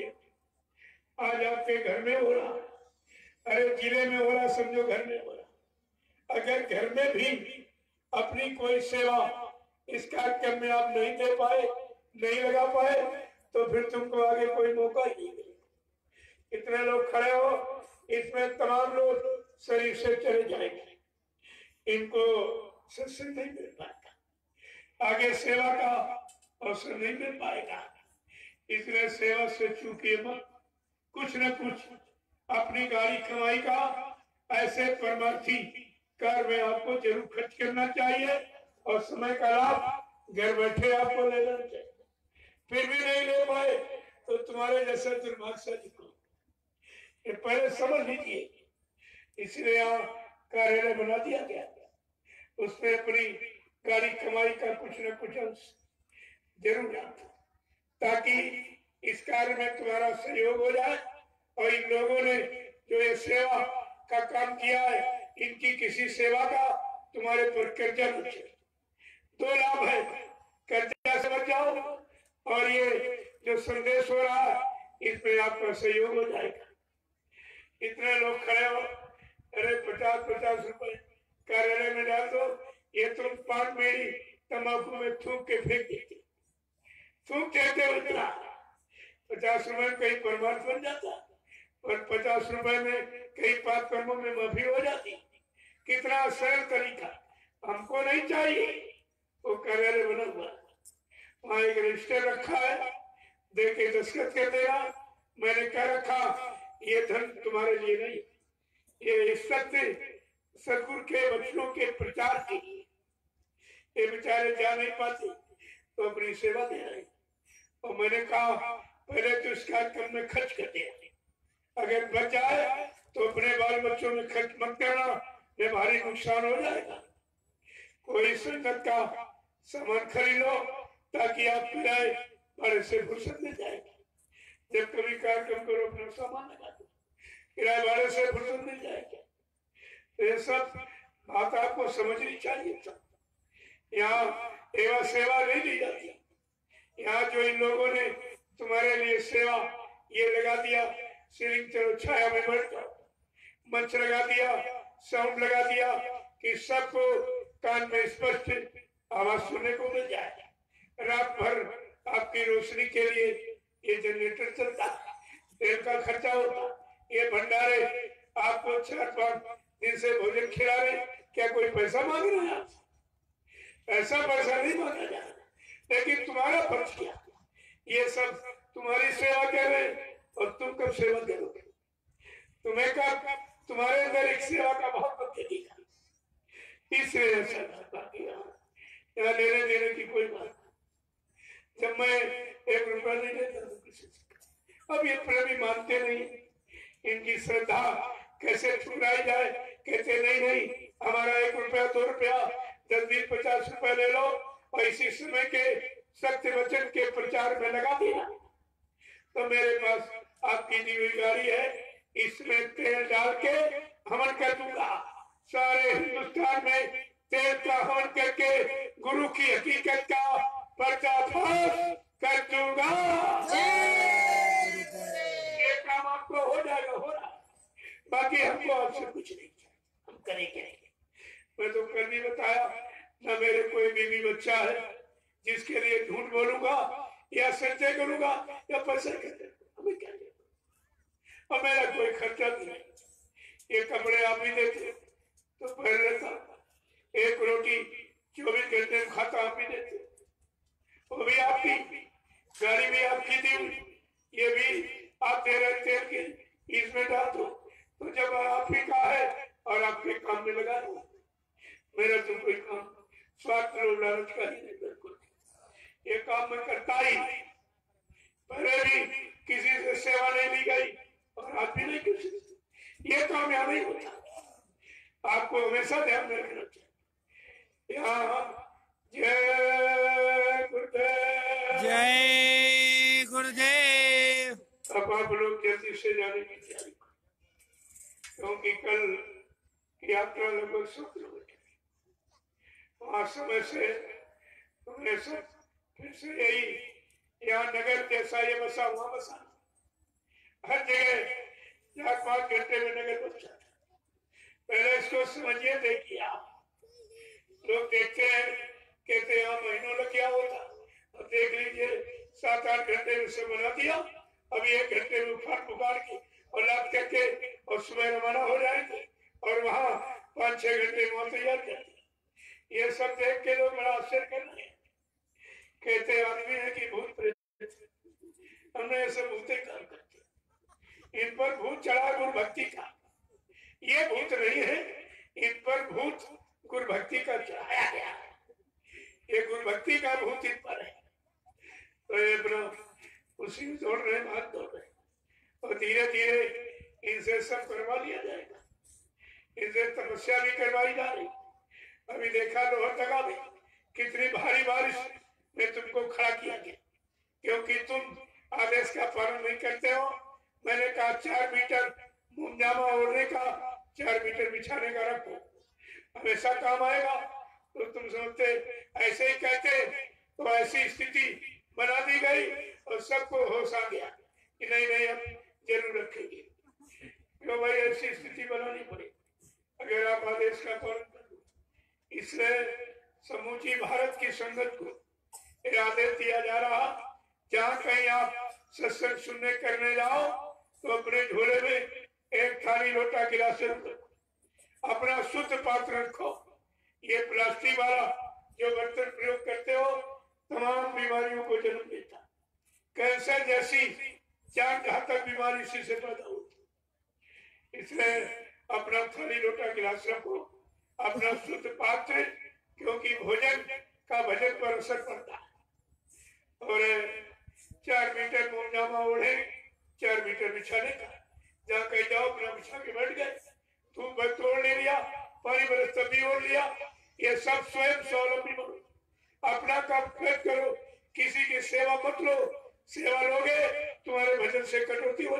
आज आपके घर में हो रहा, अरे जिले में हो रहा, समझो घर में हो रहा। अगर घर में भी अपनी कोई सेवा इस कार्यक्रम में आप नहीं दे पाए, नहीं लगा पाए, तो फिर तुमको आगे कोई मौका ही नहीं मिलेगा। इतने लोग खड़े हो, इसमें तमाम लोग शरीर से चले जाएंगे, इनको सत्संग नहीं मिल पाएगा, आगे सेवा का अवसर नहीं मिल पाएगा। इसलिए सेवा से चूकिए मत। कुछ न कुछ अपनी गाड़ी कमाई का ऐसे परमार्थी कार्य में आपको जरूर खर्च करना चाहिए और समय का लाभ घर बैठे आपको ले लेना चाहिए। फिर भी नहीं ले पाए तो तुम्हारे जैसा दुर्भाग्यशाली को ये पहले समझ लीजिए। इसलिए यहाँ कार्यालय बना दिया गया, उसमें अपनी गाड़ी कमाई का कुछ न कुछ अंश जरूर डालता, ताकि इस कार्य में तुम्हारा सहयोग हो जाए। और इन लोगों ने जो ये सेवा का काम किया है, इनकी किसी सेवा का तुम्हारे पर कर्जा न चले। दो लाभ है, कर्जा से बच जाओ और ये जो संदेश हो रहा है इसमें आपका सहयोग हो जाएगा। इतने लोग खड़े हो, अरे पचास पचास रुपए कार्यालय में डाल दो, ये तुम पान बीड़ी तंबाकू में थूक के फेंक देते, थूक देते हो। इतना पचास रुपए में कहीं परमार्थ बन जाता और पचास रुपए में कई पाप कर्मों में माफी हो जाती। कितना सरल तरीका, हमको नहीं चाहिए। वो कार्यालय बना हुआ, वहां एक रजिस्टर रखा है, दे के दस्तखत कर देगा। मैंने कह रखा ये धन तुम्हारे लिए नहीं, ये सत्य सदगुरु के वचनों के प्रचार के लिए। ये बेचारे जा नहीं पाते तो अपनी सेवा दे रहे। और मैंने कहा पहले तो इस कार्यक्रम में खर्च कर दे, अगर बच जाए तो अपने बाल बच्चों में खर्च मत करना, ये भारी नुकसान हो जाएगा। कोई संगत का सामान खरीदो ताकि आप किराए भाड़े से फुर्सत मिल जाएगी। जब कभी कार्यक्रम करो अपना सामान लगा दो, किराए भाड़े से फुर्सत मिल जाएगी। तो ये सब बात आपको समझनी चाहिए। यहाँ एवं सेवा नहीं दी जाती। यहाँ जो इन लोगों ने तुम्हारे लिए सेवा ये लगा दिया, सीलिंग चलो छाया में बैठ जाओ, मंच लगा दिया, साउंड लगा दिया कि सबको कान में स्पष्ट आवाज सुनने को मिल जाए। रात भर आपकी रोशनी के लिए ये जनरेटर चलता, तेल का खर्चा होता, ये भंडारे आपको चार पांच दिन से भोजन खिला रहे, क्या कोई पैसा मांग रहे हैं आपसे? ऐसा पैसा नहीं मांगा जा रहा, लेकिन तुम्हारा फर्ज क्या, ये सब तुम्हारी सेवा कर रहे हैं और तुम कब सेवा करोगे? तुम्हें कब तुम्हारे अंदर एक सेवा का भाव कब दिखेगा? इसलिए ऐसा यहाँ लेने देने की कोई बात नहीं। जब मैं एक रुपया नहीं लेता तो किसी से, अब ये प्रेमी मानते नहीं, इनकी श्रद्धा कैसे ठुकराई जाए। कहते नहीं नहीं हमारा एक रुपया दो रुपया दस बीस पचास रुपया ले लो और इसी समय के सत्य वचन के प्रचार में लगा दिया, तो मेरे पास आपकी दी हुई गाड़ी है, इसमें तेल डाल के हवन कर दूंगा। सारे हिंदुस्तान में तेल का हवन करके गुरु की हकीकत का पर्दाफाश कर दूंगा। ये काम आपको हो जाएगा, हो रहा है। बाकी हमको आपसे कुछ नहीं चाहिए, हम करेंगे। मैं तो कल भी बताया ना, मेरे कोई बीवी बच्चा है जिसके लिए झूठ बोलूंगा या सच्चे करूंगा या पैसे हमें क्या देगा, और मेरा कोई खर्चा भी नहीं। ये कपड़े आप ही देते तो पहन लेता, एक रोटी चौबीस घंटे में खाता आप ही देते, वो भी आपकी, गाड़ी भी आपकी दी हुई, ये भी आप दे रहे तेल की, इसमें डाल दो। तो जब आप ही का है और आपके काम में लगा दो, मेरा तो कोई काम स्वार्थ लोभ लालच का ही नहीं, बिल्कुल ये काम मैं करता ही नहीं। पहले भी किसी से सेवा नहीं ली गई और आज भी नहीं किसी से, ये काम यहाँ नहीं होता। आपको हमेशा ध्यान में रखना चाहिए। यहाँ जय गुरुदेव, जय गुरुदेव। अब आप लोग जल्दी से जाने की तैयारी करो, क्योंकि कल की यात्रा लगभग सौ किलोमीटर, वहां समय से तुम्हें सब फिर से यही यहाँ नगर जैसा ये बसा वहां बसा, हर जगह चार पांच घंटे में नगर बच जाता। पहले इसको समझिए, देखिए आप लोग देखते हैं, कहते हैं यहाँ महीनों लग गया होता, अब देख लीजिए सात आठ घंटे में से बना दिया, अभी एक घंटे में उखाड़ पुकार के और लाद करके और सुबह रवाना हो जाएंगे और वहाँ पाँच छह घंटे वहां तैयार करते। ये सब देख के लोग बड़ा आश्चर्य कर रहे हैं, कहते आदमी है कि भूत प्रेत, हमने ऐसे भूते काम करते, इन पर भूत चढ़ा गुरु भक्ति का, ये भूत नहीं है, इन पर भूत गुरु भक्ति का चढ़ाया गया है, ये गुरु भक्ति का भूत इन पर है। तो ये अपना उसी में दौड़ रहे, हाथ दौड़ रहे, और धीरे धीरे इनसे सब करवा लिया जाएगा, इनसे तपस्या भी करवाई जा रही। अभी देखा लोहर लगा में कितनी भारी बारिश में तुमको खड़ा किया गया, क्योंकि तुम आदेश का पालन नहीं करते हो। मैंने कहा चार मीटर मुंजामा ओढ़ने का, चार मीटर बिछाने का रखो, हमेशा काम आएगा। तो तुम समझते ऐसे ही कहते, तो ऐसी स्थिति बना दी गई और सबको होश आ गया कि नहीं नहीं हम जरूर रखेंगे, क्यों भाई ऐसी स्थिति बनानी पड़ेगी अगर आप आदेश का पालन कर लो। इसलिए समूची भारत की संगत को आदेश दिया जा रहा, जहाँ कहीं आप सत्संग सुनने करने जाओ तो अपने झोले में एक थाली लोटा गिलास रखो, अपना शुद्ध पात्र रखो। ये प्लास्टिक वाला जो बर्तन प्रयोग करते हो तमाम बीमारियों को जन्म देता, कैंसर जैसी जान घातक बीमारी इसी से पैदा होती। इसलिए अपना थाली लोटा गिलास रखो, अपना शुद्ध पात्र, क्योंकि भोजन का भजन पर असर पड़ता है। और चार मीटर मुंजामा ओढ़े, चार मीटर बिछाने का, जहाँ कहीं जाओ अपना बिछा के बैठ गए, धूप भर तोड़ ले लिया, पानी बरस तभी ओढ़ लिया। ये सब स्वयं स्वावलंबी बनो, अपना काम खुद करो, किसी की सेवा मत लो। सेवा लोगे तुम्हारे भजन से कटौती हो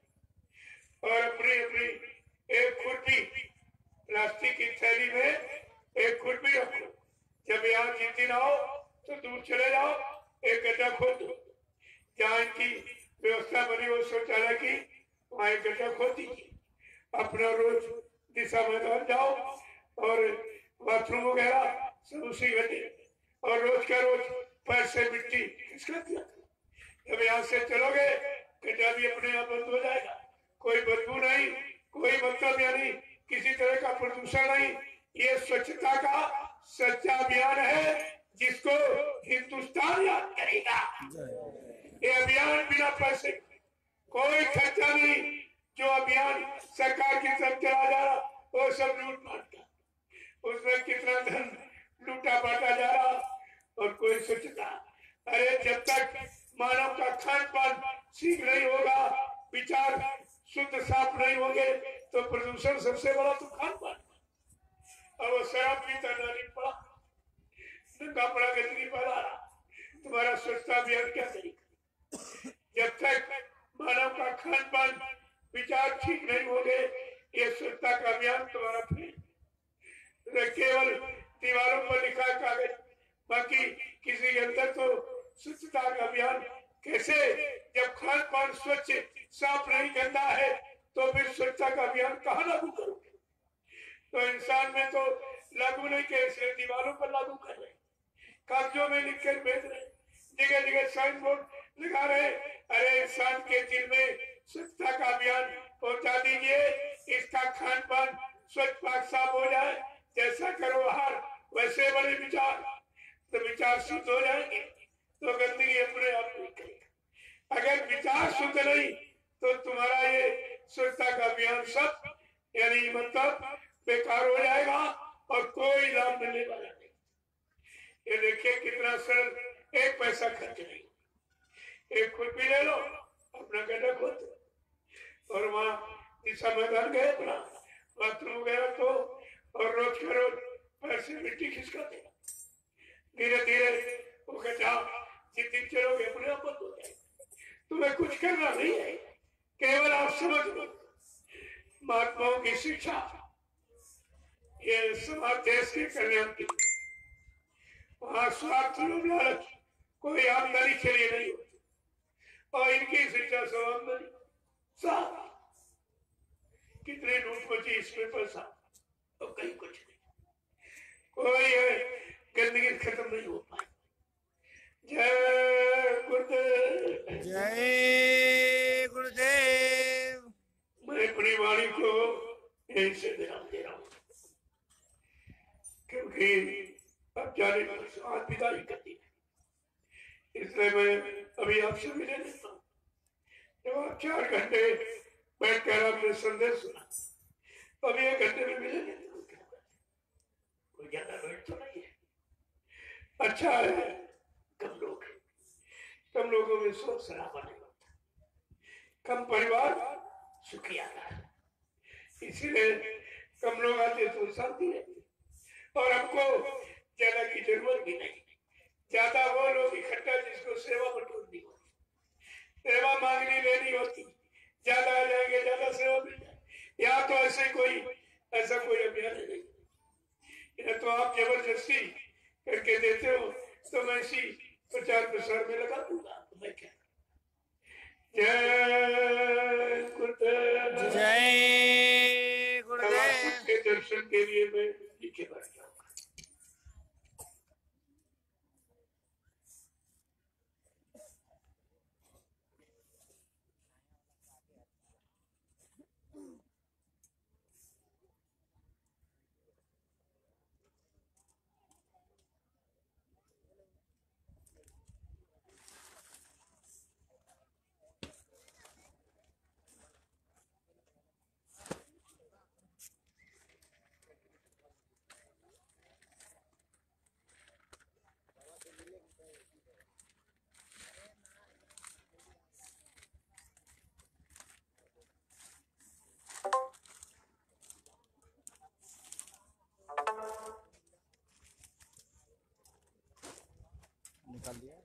जाएगी। और अपनी अपनी एक खुरपी प्लास्टिक की थैली में एक खुरपी रखो, जब यहाँ जिस दिन आओ तो दूर चले जाओ, एक गड्ढा खोद दो, जहाँ इनकी व्यवस्था बनी हो शौचालय की, वहाँ एक गड्ढा खोद दीजिए। अपना रोज दिशा मैदान जाओ और बाथरूम वगैरह सब उसी गड्ढे, और रोज का रोज पैर से मिट्टी खिसका दिया। जब यहाँ से चलोगे गड्ढा भी अपने आप बंद हो जाएगा, कोई बदबू नहीं, कोई मतलब नहीं, किसी तरह का प्रदूषण नहीं। ये स्वच्छता का सच्चा अभियान है जिसको हिंदुस्तान याद करेगा। ये अभियान बिना पैसे, कोई खर्चा नहीं, जो अभियान सरकार की तरफ चला जा रहा वो सब लूट मार का, उसमें कितना धन लूटा बांटा जा रहा और कोई स्वच्छता। अरे जब तक मानव का खान पान ठीक नहीं होगा, विचार शुद्ध साफ नहीं होंगे, तो प्रदूषण सबसे बड़ा तो खान पान। अब शराब पीता नाली पड़ा, नंगा पड़ा गंदगी फैला रहा, तुम्हारा स्वच्छता अभियान क्या करेगा? जब तक मानव का खान पान विचार ठीक नहीं होंगे, ये स्वच्छता का अभियान तुम्हारा फेल। केवल दीवारों पर लिखा कागज, बाकी किसी के अंदर तो स्वच्छता का अभियान कैसे? जब खान पान स्वच्छ साफ नहीं करना है तो फिर स्वच्छता का अभियान कहाँ लागू करोगे? तो इंसान में तो लागू नहीं कैसे, दीवारों पर लागू कर रहे, कागजों में लिख कर भेज रहे, जगह जगह साइन बोर्ड लगा रहे। अरे इंसान के दिल में स्वच्छता का अभियान पहुंचा दीजिए, इसका खान पान स्वच्छ पाक साफ हो जाए। जैसा करो आहार वैसे बड़े विचार, तो विचार शुद्ध हो जाएंगे तो गंदगी अपने आप नहीं करेगा। अगर विचार शुद्ध नहीं तो तुम्हारा ये स्वच्छता का अभियान सब यानी मतलब बेकार हो जाएगा और कोई लाभ मिलने वाला नहीं। ये देखिए कितना सरल, एक पैसा खर्च नहीं, एक खुरपी ले लो, अपना गड्ढा खोद दो और वहां दिशा मैदान गए अपना बाथरूम वगैरह तो, और रोज का रोज पैर से मिट्टी खिसका देगा। धीरे धीरे वो कहता जितनी चलोगे अपने आप बंद हो जाएगा। तुम्हें कुछ करना नहीं है, केवल आप समझ लो महात्माओं की शिक्षा ये समाज देश के कल्याण की। वहां स्वार्थ लोभ लालच कोई आमदनी के लिए नहीं होती, और इनकी शिक्षा सब आमदनी साफ। कितने नोट बची इसमें पैसा और कहीं कुछ नहीं, कोई गंदगी खत्म नहीं हो पाई। जय गुरुदेव, जय गुरुदेव। मैं अपनी वाणी को यहीं से विराम दे रहा हूँ, क्योंकि अब जाने पर आज विदाई करती है, इसलिए मैं अभी आपसे मिले लेता हूँ। जब आप चार घंटे बैठ कर आपने संदेश सुना, तो अभी एक घंटे में मिले लेते हूँ, कोई ज्यादा बैठ तो नहीं है। अच्छा है कम लोग, कम लोगों में शोर शराबा नहीं होता, कम परिवार सुखी आता है, इसीलिए कम लोग आते तो शांति रहती। और हमको ज्यादा की जरूरत भी नहीं, ज्यादा वो लोग इकट्ठा जिसको सेवा बटोरनी होती, सेवा मांगनी लेनी होती, ज्यादा आ जाएंगे ज्यादा सेवा मिल जाए। यहाँ तो ऐसे कोई ऐसा कोई अभियान नहीं, यह तो आप जबरदस्ती करके देते हो, तो मैं इसी प्रचार प्रसार में लगा दूंगा, तो मैं क्या। जय गुरुदेव, जय गुरुदेव। के दर्शन के लिए मैं नीचे बैठ जाऊंगा। निकाल दिया।